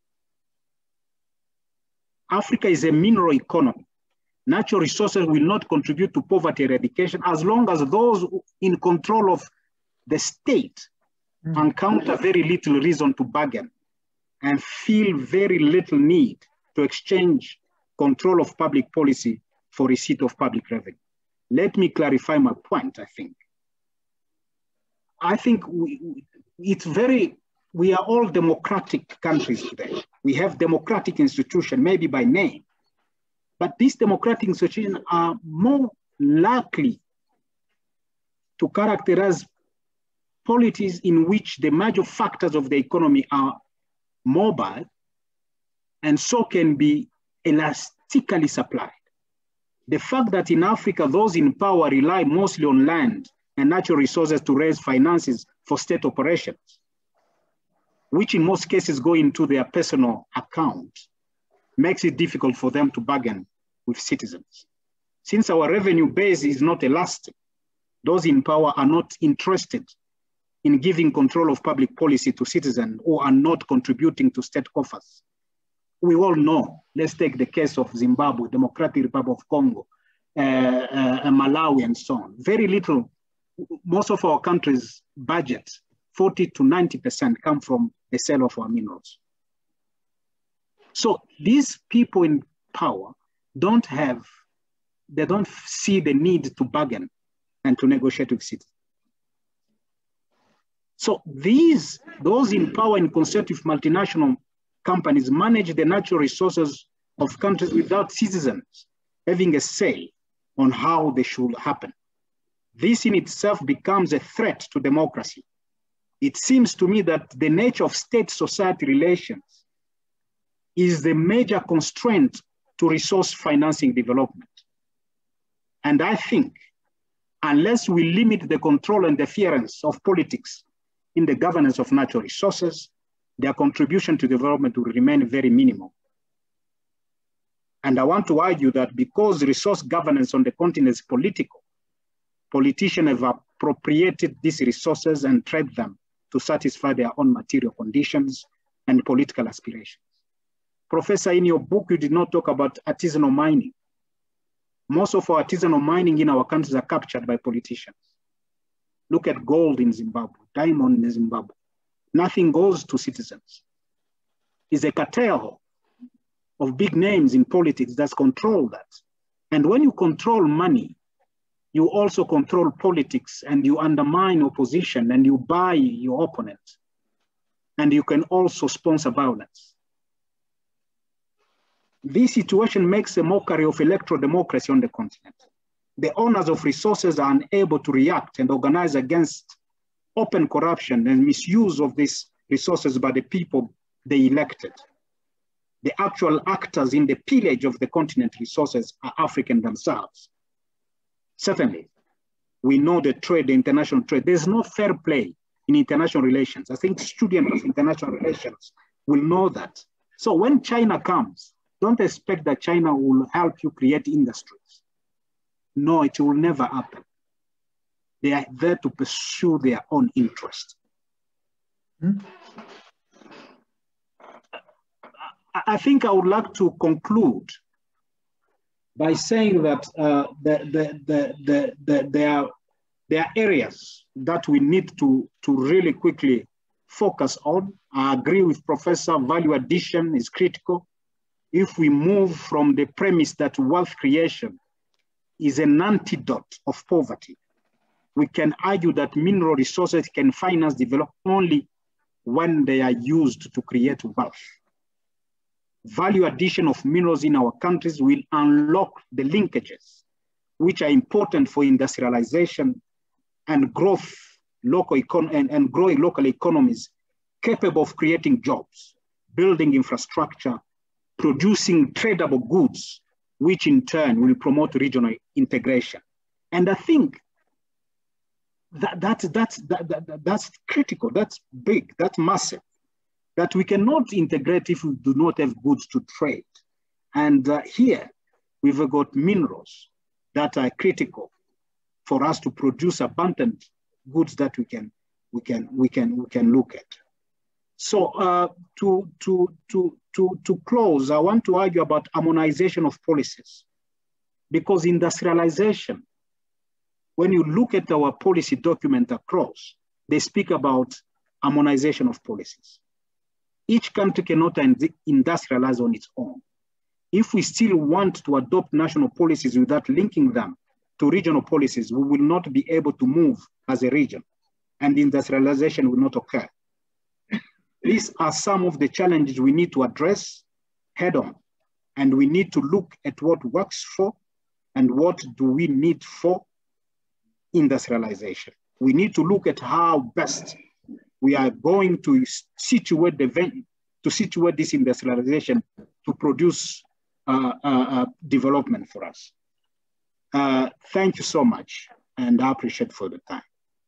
Africa is a mineral economy. Natural resources will not contribute to poverty eradication as long as those in control of the state mm. encounter very little reason to bargain and feel very little need to exchange control of public policy for receipt of public revenue. Let me clarify my point, I think. I think we, it's very, we are all democratic countries today. We have democratic institutions, maybe by name, but these democratic institutions are more likely to characterize polities in which the major factors of the economy are mobile and so can be elastically supplied. The fact that in Africa, those in power rely mostly on land and natural resources to raise finances for state operations, which in most cases go into their personal account, makes it difficult for them to bargain with citizens. Since our revenue base is not elastic, those in power are not interested in giving control of public policy to citizens or are not contributing to state coffers. We all know, let's take the case of Zimbabwe, Democratic Republic of Congo, uh, uh, Malawi, and so on. Very little, most of our countries' budget, forty to ninety percent come from the sale of our minerals. So these people in power don't have, they don't see the need to bargain and to negotiate with citizens. So these, those in power in concert with multinational companies manage the natural resources of countries without citizens having a say on how they should happen. This in itself becomes a threat to democracy. It seems to me that the nature of state-society relations is the major constraint to resource financing development. And I think unless we limit the control and interference of politics in the governance of natural resources, their contribution to development will remain very minimal. And I want to argue that because resource governance on the continent is political, politicians have appropriated these resources and trade them to satisfy their own material conditions and political aspirations. Professor, in your book, you did not talk about artisanal mining. Most of our artisanal mining in our countries are captured by politicians. Look at gold in Zimbabwe, diamond in Zimbabwe. Nothing goes to citizens. It's a cartel of big names in politics that's control that. And when you control money, you also control politics, and you undermine opposition, and you buy your opponent. And you can also sponsor violence. This situation makes a mockery of electoral democracy on the continent. The owners of resources are unable to react and organize against open corruption and misuse of these resources by the people they elected. The actual actors in the pillage of the continent resources are African themselves. Certainly, we know the trade, the international trade. There's no fair play in international relations. I think students of international relations will know that. So when China comes, don't expect that China will help you create industries. No, it will never happen. They are there to pursue their own interest. Hmm? I think I would like to conclude by saying that uh, the, the, the, the, the, there, are, there are areas that we need to, to really quickly focus on. I agree with Professor, value addition is critical. If we move from the premise that wealth creation is an antidote of poverty, we can argue that mineral resources can finance development only when they are used to create wealth. Value addition of minerals in our countries will unlock the linkages, which are important for industrialization and growth, local econ and, and growing local economies capable of creating jobs, building infrastructure, producing tradable goods, which in turn will promote regional integration. And I think that, that, that's, that, that, that's critical, that's big, that's massive, that we cannot integrate if we do not have goods to trade. And uh, here, we've got minerals that are critical for us to produce abundant goods that we can, we can, we can, we can look at. So uh, to, to, to, to, to close, I want to argue about harmonization of policies, because industrialization, when you look at our policy document across, they speak about harmonization of policies. Each country cannot industrialize on its own. If we still want to adopt national policies without linking them to regional policies, we will not be able to move as a region, and industrialization will not occur. These are some of the challenges we need to address head on, and we need to look at what works for and what do we need for industrialization. We need to look at how best we are going to situate the to situate this industrialization to produce uh, uh, uh, development for us. Uh, thank you so much, and I appreciate for the time.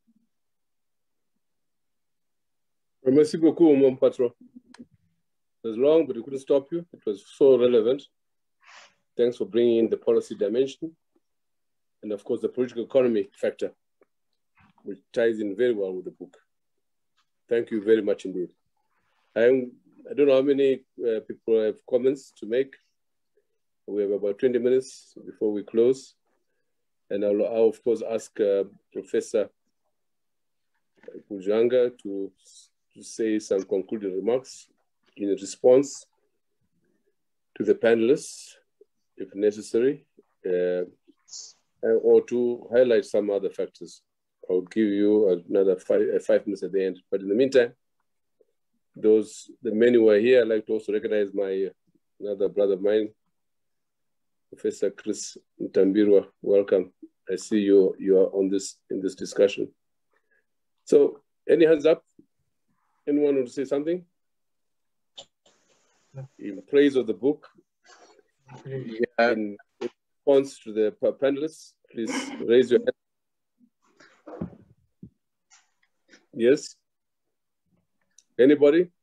Merci beaucoup, mon patron. It was long, but we couldn't stop you. It was so relevant. Thanks for bringing in the policy dimension, and of course the political economy factor, which ties in very well with the book. Thank you very much indeed. I'm, I don't know how many uh, people have comments to make. We have about twenty minutes before we close. And I'll, I'll of course ask uh, Professor Kujanga to, to say some concluding remarks in response to the panelists, if necessary, uh, or to highlight some other factors. I'll give you another five, uh, five minutes at the end. But in the meantime, those, the many who are here, I'd like to also recognize my, another brother of mine, Professor Chris Ntambirwa. Welcome. I see you, you are on this, in this discussion. So any hands up? Anyone want to say something? In praise of the book, yeah. In response to the panelists, please raise your hand. Yes? Anybody?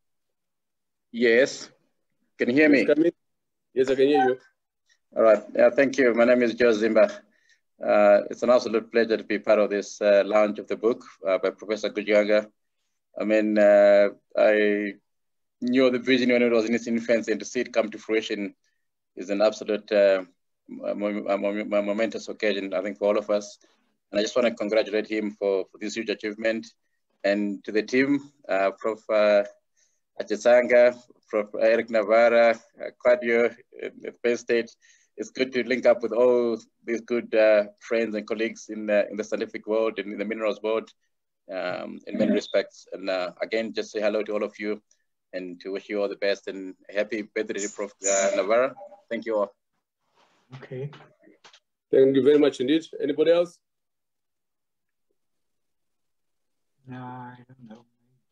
Yes. Can you hear me? Yes, I can hear you. All right. Yeah, thank you. My name is Joe Zimba. Uh, it's an absolute pleasure to be part of this uh, launch of the book uh, by Professor Kujanga. I mean, uh, I knew the vision when it was in its infancy, and to see it come to fruition is an absolute uh, a momentous occasion, I think, for all of us. And I just want to congratulate him for, for this huge achievement. And to the team, uh, Professor Achesanga, Professor Eric Navarra, uh, Claudio at Penn State, it's good to link up with all these good uh, friends and colleagues in the, in the scientific world and in the minerals world um, in many respects. And uh, again, just say hello to all of you and to wish you all the best and happy birthday to Professor Uh, Navarra. Thank you all. Okay. Thank you very much indeed. Anybody else? No, I don't know.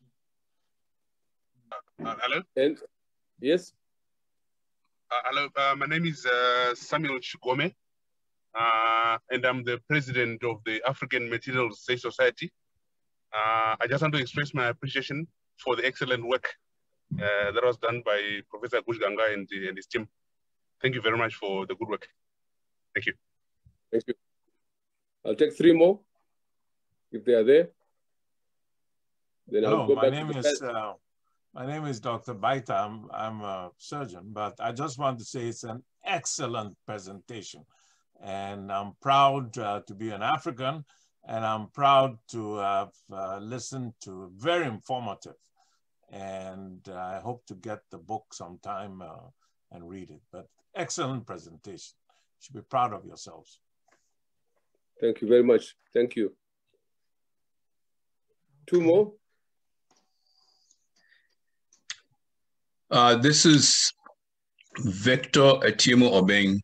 Uh, hello? And yes? Uh, hello, uh, my name is uh, Samuel Chugome, uh, and I'm the president of the African Materials Research Society. Uh, I just want to express my appreciation for the excellent work uh, that was done by Professor Gujganga and, and his team. Thank you very much for the good work. Thank you. Thank you. I'll take three more, if they are there. Then I'll Hello, go my back name to is uh, my name is Doctor Baita. I'm, I'm a surgeon, but I just want to say it's an excellent presentation, and I'm proud uh, to be an African, and I'm proud to have uh, listened to very informative, and I hope to get the book sometime uh, and read it. But excellent presentation. You should be proud of yourselves. Thank you very much. Thank you. Two more. Uh, this is Victor Atimu Obeng.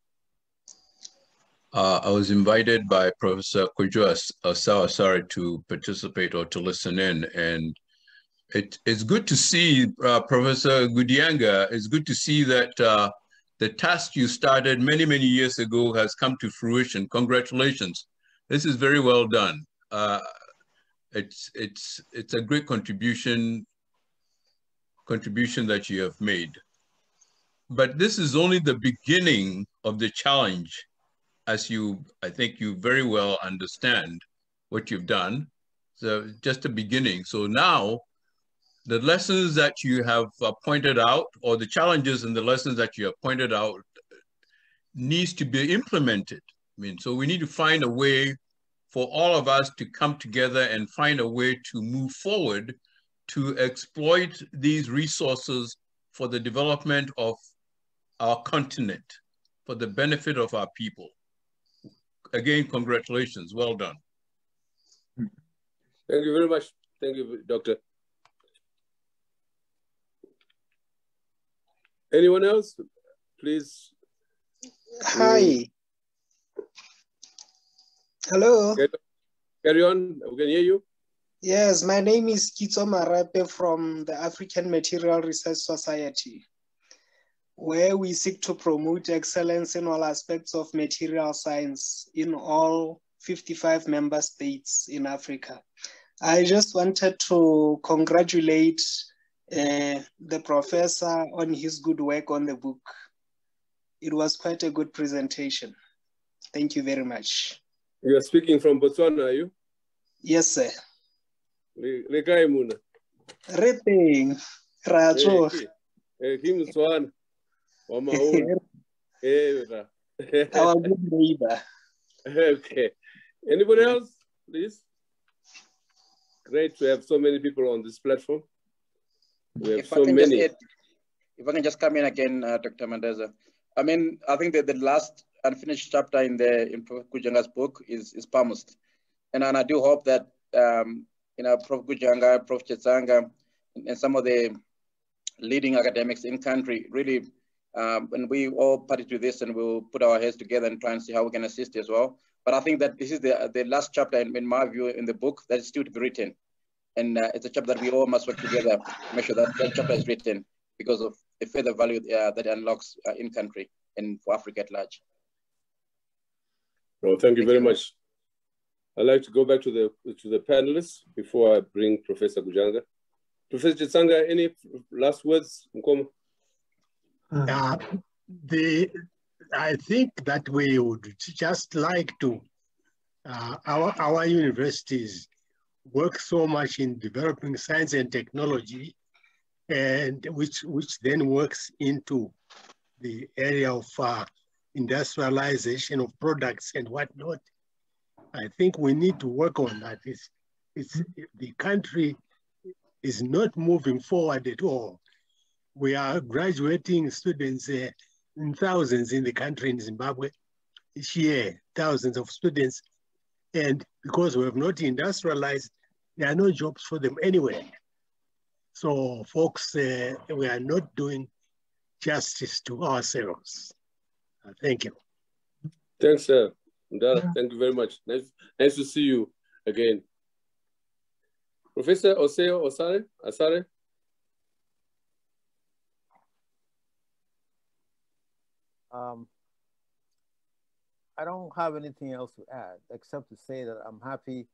Uh, I was invited by Professor Kojo Asawasari to participate or to listen in, and it, it's good to see, uh, Professor Gudianga, it's good to see that uh, the task you started many, many years ago has come to fruition. Congratulations. This is very well done. Uh, it's, it's, it's a great contribution contribution that you have made. But this is only the beginning of the challenge, as you, I think you very well understand what you've done. So just the beginning. So now, the lessons that you have uh, pointed out, or the challenges and the lessons that you have pointed out, needs to be implemented. I mean, so we need to find a way for all of us to come together and find a way to move forward to exploit these resources for the development of our continent, for the benefit of our people. Again, congratulations, well done. Thank you very much. Thank you, Doctor. Anyone else? Please. Hi. Hello. Carry on, we can hear you. Yes, my name is Kitso Marape from the African Material Research Society, where we seek to promote excellence in all aspects of material science in all fifty-five member states in Africa. I just wanted to congratulate uh, the professor on his good work on the book. It was quite a good presentation. Thank you very much. You are speaking from Botswana, are you? Yes, sir. Rekaimuna. Reping. Racho. Kim Swan. Our good neighbor. Okay. Anybody else, please? Great to have so many people on this platform. We have if so I can many. Just add, if I can just come in again, uh, Doctor Mandeza. I mean, I think that the last unfinished chapter in the in Professor Gujanga's book is is promised, and, and I do hope that um, you know, Professor Gujanga, Professor Chetsanga, and, and some of the leading academics in country really, um, and we all party to this, and we'll put our heads together and try and see how we can assist as well. But I think that this is the the last chapter, in, in my view, in the book that is still to be written, and uh, it's a chapter that we all must work together to make sure that that chapter is written because of the further value uh, that it unlocks uh, in country and for Africa at large. Well, thank you very much. I'd like to go back to the to the panelists before I bring Professor Gujanga. Professor Chetsanga, any last words? Uh, the, I think that we would just like to, uh, our, our universities work so much in developing science and technology, and which, which then works into the area of uh, industrialization of products and whatnot. I think we need to work on that. It's, it's, the country is not moving forward at all. We are graduating students uh, in thousands in the country in Zimbabwe each year, thousands of students. And because we have not industrialized, there are no jobs for them anywhere. So folks, uh, we are not doing justice to ourselves. Uh, thank you. Thanks, sir. Ndala, thank you very much. Nice, nice to see you again. Professor Oseo Osare, Asare. Um, I don't have anything else to add except to say that I'm happy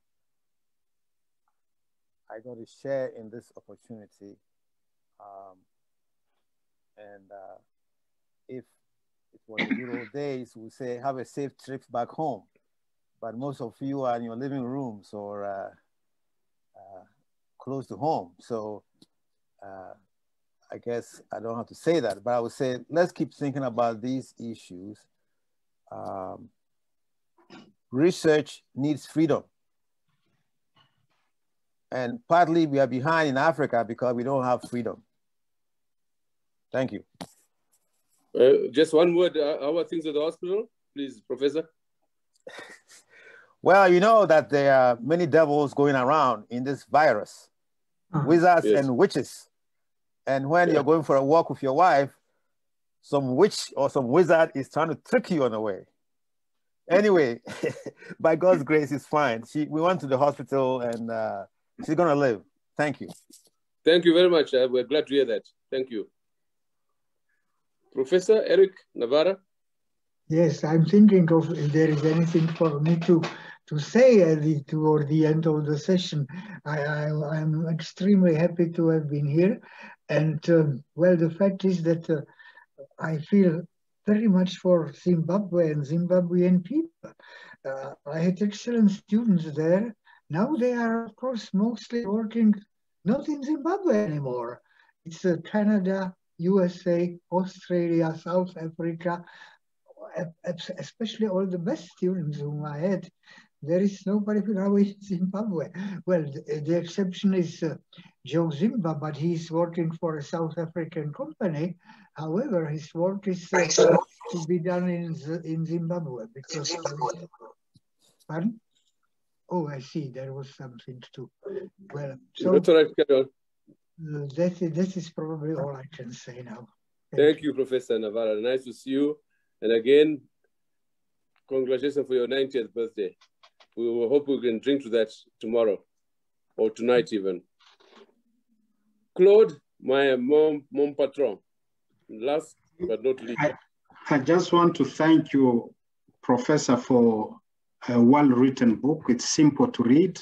I got to share in this opportunity. Um, and uh, if it was the good old days, we say have a safe trip back home. But most of you are in your living rooms or uh, uh, close to home. So uh, I guess I don't have to say that, but I would say let's keep thinking about these issues. Um, research needs freedom. And partly we are behind in Africa because we don't have freedom. Thank you. Uh, just one word, uh, how are things at the hospital, please, Professor? Well, you know that there are many devils going around in this virus, uh-huh. wizards yes. and witches. And when yeah. you're going for a walk with your wife, some witch or some wizard is trying to trick you on the way. Anyway, by God's grace, it's fine. She, we went to the hospital and uh, she's gonna live. Thank you. Thank you very much. Uh, we're glad to hear that. Thank you. Professor Eric Navarra. Yes, I'm thinking of if there is anything for me to to say at the, toward the end of the session. I, I, I'm extremely happy to have been here. And um, well, the fact is that uh, I feel very much for Zimbabwe and Zimbabwean people. Uh, I had excellent students there. Now they are, of course, mostly working not in Zimbabwe anymore. It's uh, Canada, U S A, Australia, South Africa, especially all the best students whom I had. There is nobody now in Zimbabwe. Well, the, the exception is uh, Joe Zimba, but he's working for a South African company. However, his work is uh, to be done in in Zimbabwe because. Pardon? Oh, I see. There was something too. Well, so That's all right, Carol. Uh, that, is, that is probably all I can say now. Thank, Thank you, you, Professor Navarra. Nice to see you. And again, congratulations for your ninetieth birthday. We will hope we can drink to that tomorrow or tonight even. Claude, my mom, mom patron. Last but not least. I, I just want to thank you, Professor, for a well-written book. It's simple to read.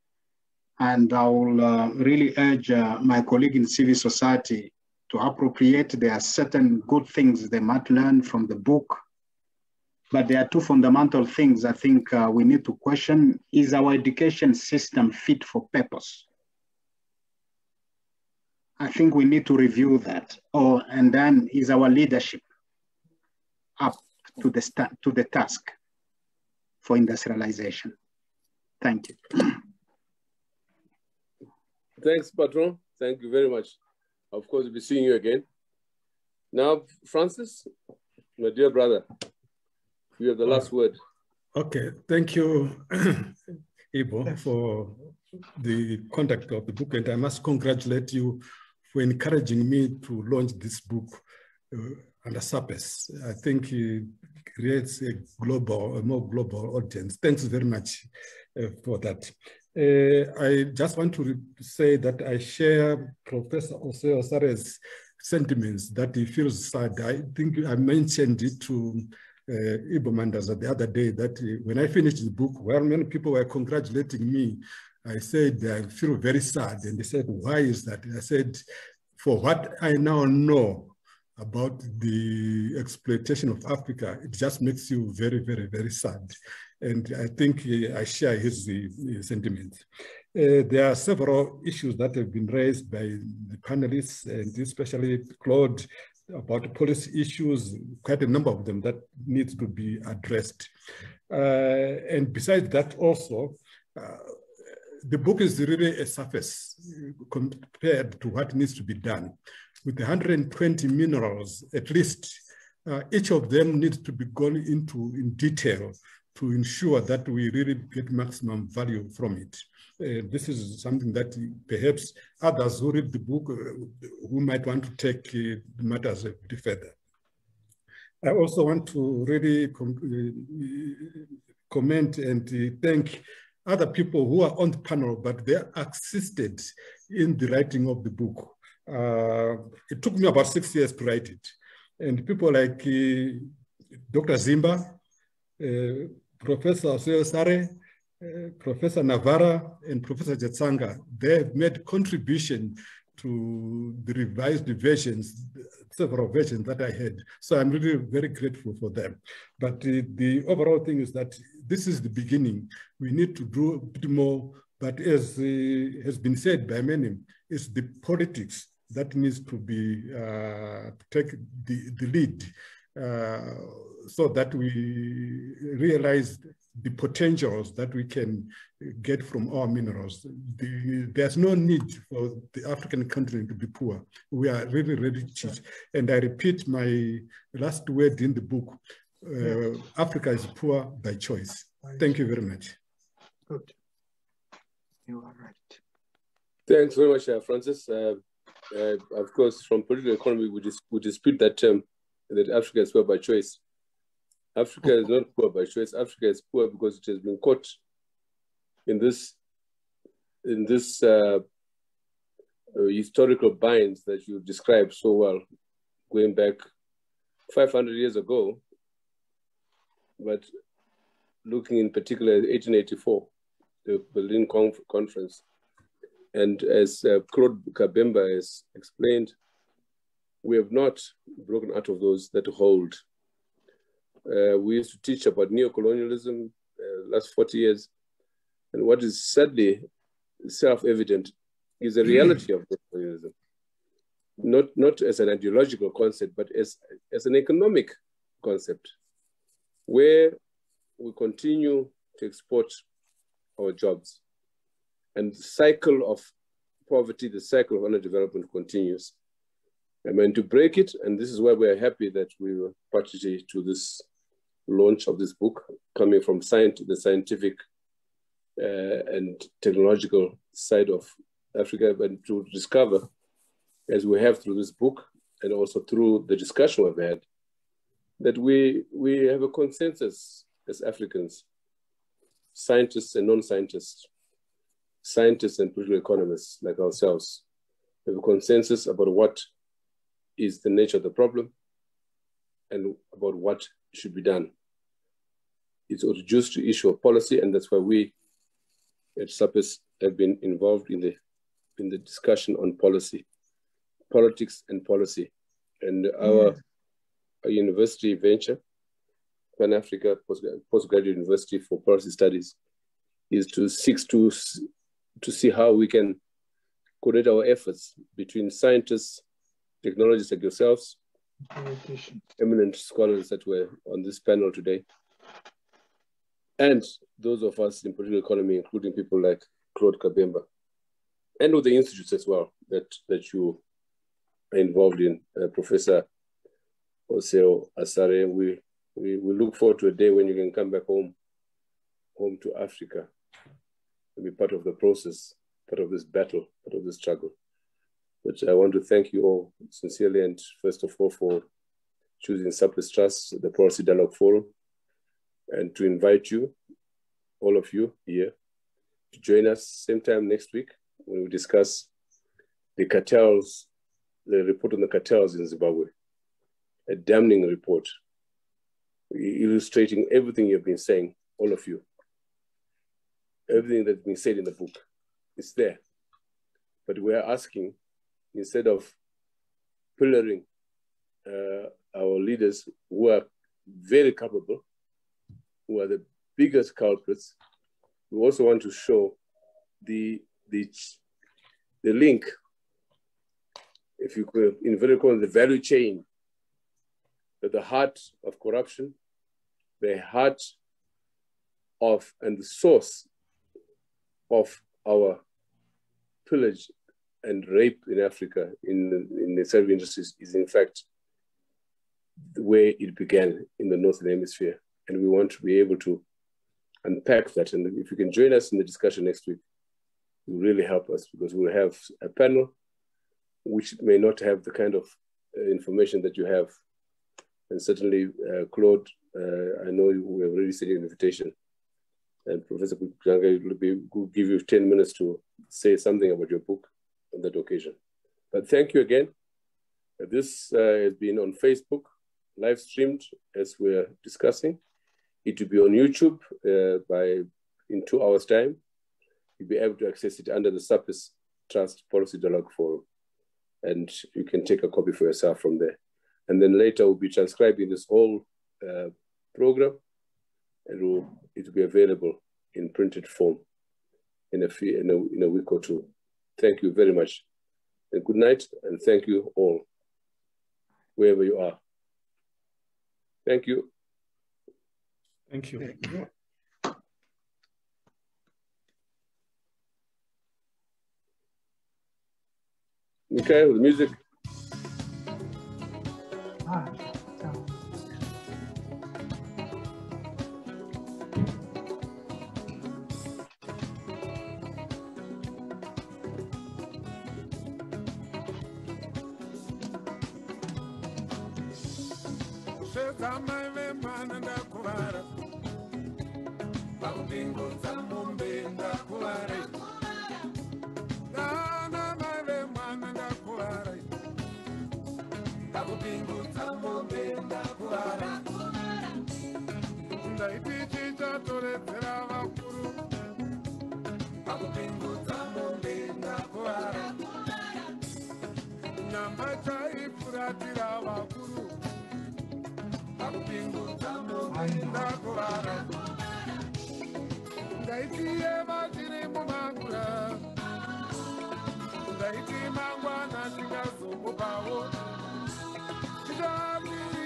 And I will uh, really urge uh, my colleague in civil society to appropriate. There are certain good things they might learn from the book. But there are two fundamental things I think uh, we need to question. Is our education system fit for purpose? I think we need to review that. Oh, and then is our leadership up to the, to the task for industrialization? Thank you. Thanks, Patron. Thank you very much. Of course, we'll be seeing you again. Now, Francis, my dear brother, you have the last word. Okay, thank you, Ibo, for the conduct of the book. And I must congratulate you for encouraging me to launch this book uh, under surface. I think it creates a global, a more global audience. Thanks very much uh, for that. Uh, I just want to say that I share Professor Oseo Osare's sentiments that he feels sad. I think I mentioned it to uh, Ibo Mandaza the other day that uh, when I finished the book, well, many people were congratulating me. I said, I feel very sad. And they said, why is that? And I said, for what I now know about the exploitation of Africa, it just makes you very, very, very sad. And I think uh, I share his, his sentiments. Uh, there are several issues that have been raised by the panelists, and especially Claude, about policy issues, quite a number of them that needs to be addressed. Uh, and besides that also, uh, the book is really a surface compared to what needs to be done. With one hundred twenty minerals, at least uh, each of them needs to be gone into in detail to ensure that we really get maximum value from it. Uh, this is something that perhaps others who read the book uh, who might want to take uh, matters a bit further. I also want to really com uh, comment and uh, thank other people who are on the panel, but they assisted in the writing of the book. Uh, it took me about six years to write it. And people like uh, Doctor Zimba, uh, Professor Oseo Sare, uh, Professor Navarra, and Professor Jetsanga, they have made contribution to the revised versions, several versions that I had. So I'm really very grateful for them. But uh, the overall thing is that this is the beginning. We need to do a bit more, but as uh, has been said by many, it's the politics that needs to be, uh, take the, the lead uh, so that we realize the potentials that we can get from our minerals. The, there's no need for the African continent to be poor. We are really, really rich. And I repeat my last word in the book, uh, Africa is poor by choice. Thank you very much. Good. You are right. Thanks very much, uh, Francis. Uh, uh, of course, from political economy, we, dis we dispute that term, that Africa is poor by choice. Africa is not poor by choice. Africa is poor because it has been caught in this, in this uh, uh, historical binds that you described so well, going back five hundred years ago, but looking in particular at eighteen eighty-four, the Berlin Conf Conference. And as uh, Claude Kabemba has explained, we have not broken out of those that hold. Uh, we used to teach about neocolonialism uh, last forty years. And what is sadly self-evident is the reality of neocolonialism. Not, not as an ideological concept, but as, as an economic concept, where we continue to export our jobs. And the cycle of poverty, the cycle of underdevelopment continues. I mean, to break it, and this is why we are happy that we were party to this launch of this book, coming from science, the scientific uh, and technological side of Africa, but to discover, as we have through this book, and also through the discussion we've had, that we, we have a consensus as Africans, scientists and non-scientists, scientists and political economists like ourselves, have a consensus about what is the nature of the problem and about what should be done. It's reduced to issue of policy, and that's why we at SAPES have been involved in the, in the discussion on policy, politics and policy. And our, yes. our university venture, Pan-Africa Postgraduate University for Policy Studies, is to seek to, to see how we can coordinate our efforts between scientists, technologists like yourselves, eminent scholars that were on this panel today, and those of us in political economy, including people like Claude Kabemba, and with the institutes as well that, that you are involved in, uh, Professor Oseo Asare. We, we, we look forward to a day when you can come back home, home to Africa, and be part of the process, part of this battle, part of this struggle. But I want to thank you all sincerely, and first of all for choosing SAPES Trust, the Policy Dialogue Forum, and to invite you, all of you here, to join us same time next week when we discuss the cartels, the report on the cartels in Zimbabwe, a damning report illustrating everything you've been saying, all of you. Everything that's been said in the book is there. But we are asking, instead of pillaring uh, our leaders who are very capable, who are the biggest culprits, we also want to show the, the, the link, if you could, in very common, the value chain, at the heart of corruption, the heart of, and the source of our pillage and rape in Africa, in, in the service industries, is in fact the way it began in the Northern Hemisphere. And we want to be able to unpack that. And if you can join us in the discussion next week, it will really help us, because we'll have a panel which may not have the kind of uh, information that you have. And certainly, uh, Claude, uh, I know we have already sent you an invitation. And Professor Kujanga will, be, will give you ten minutes to say something about your book on that occasion. But thank you again. Uh, this uh, has been on Facebook, live streamed as we're discussing. It will be on YouTube uh, by in two hours' time. You'll be able to access it under the Surface Trust Policy Dialogue Forum. And you can take a copy for yourself from there. And then later we'll be transcribing this whole uh, program, and will, it will be available in printed form in a, few, in, a, in a week or two. Thank you very much. And good night, and thank you all, wherever you are. Thank you. Thank you. Thank you. Okay, with music. Ah, Mangwana,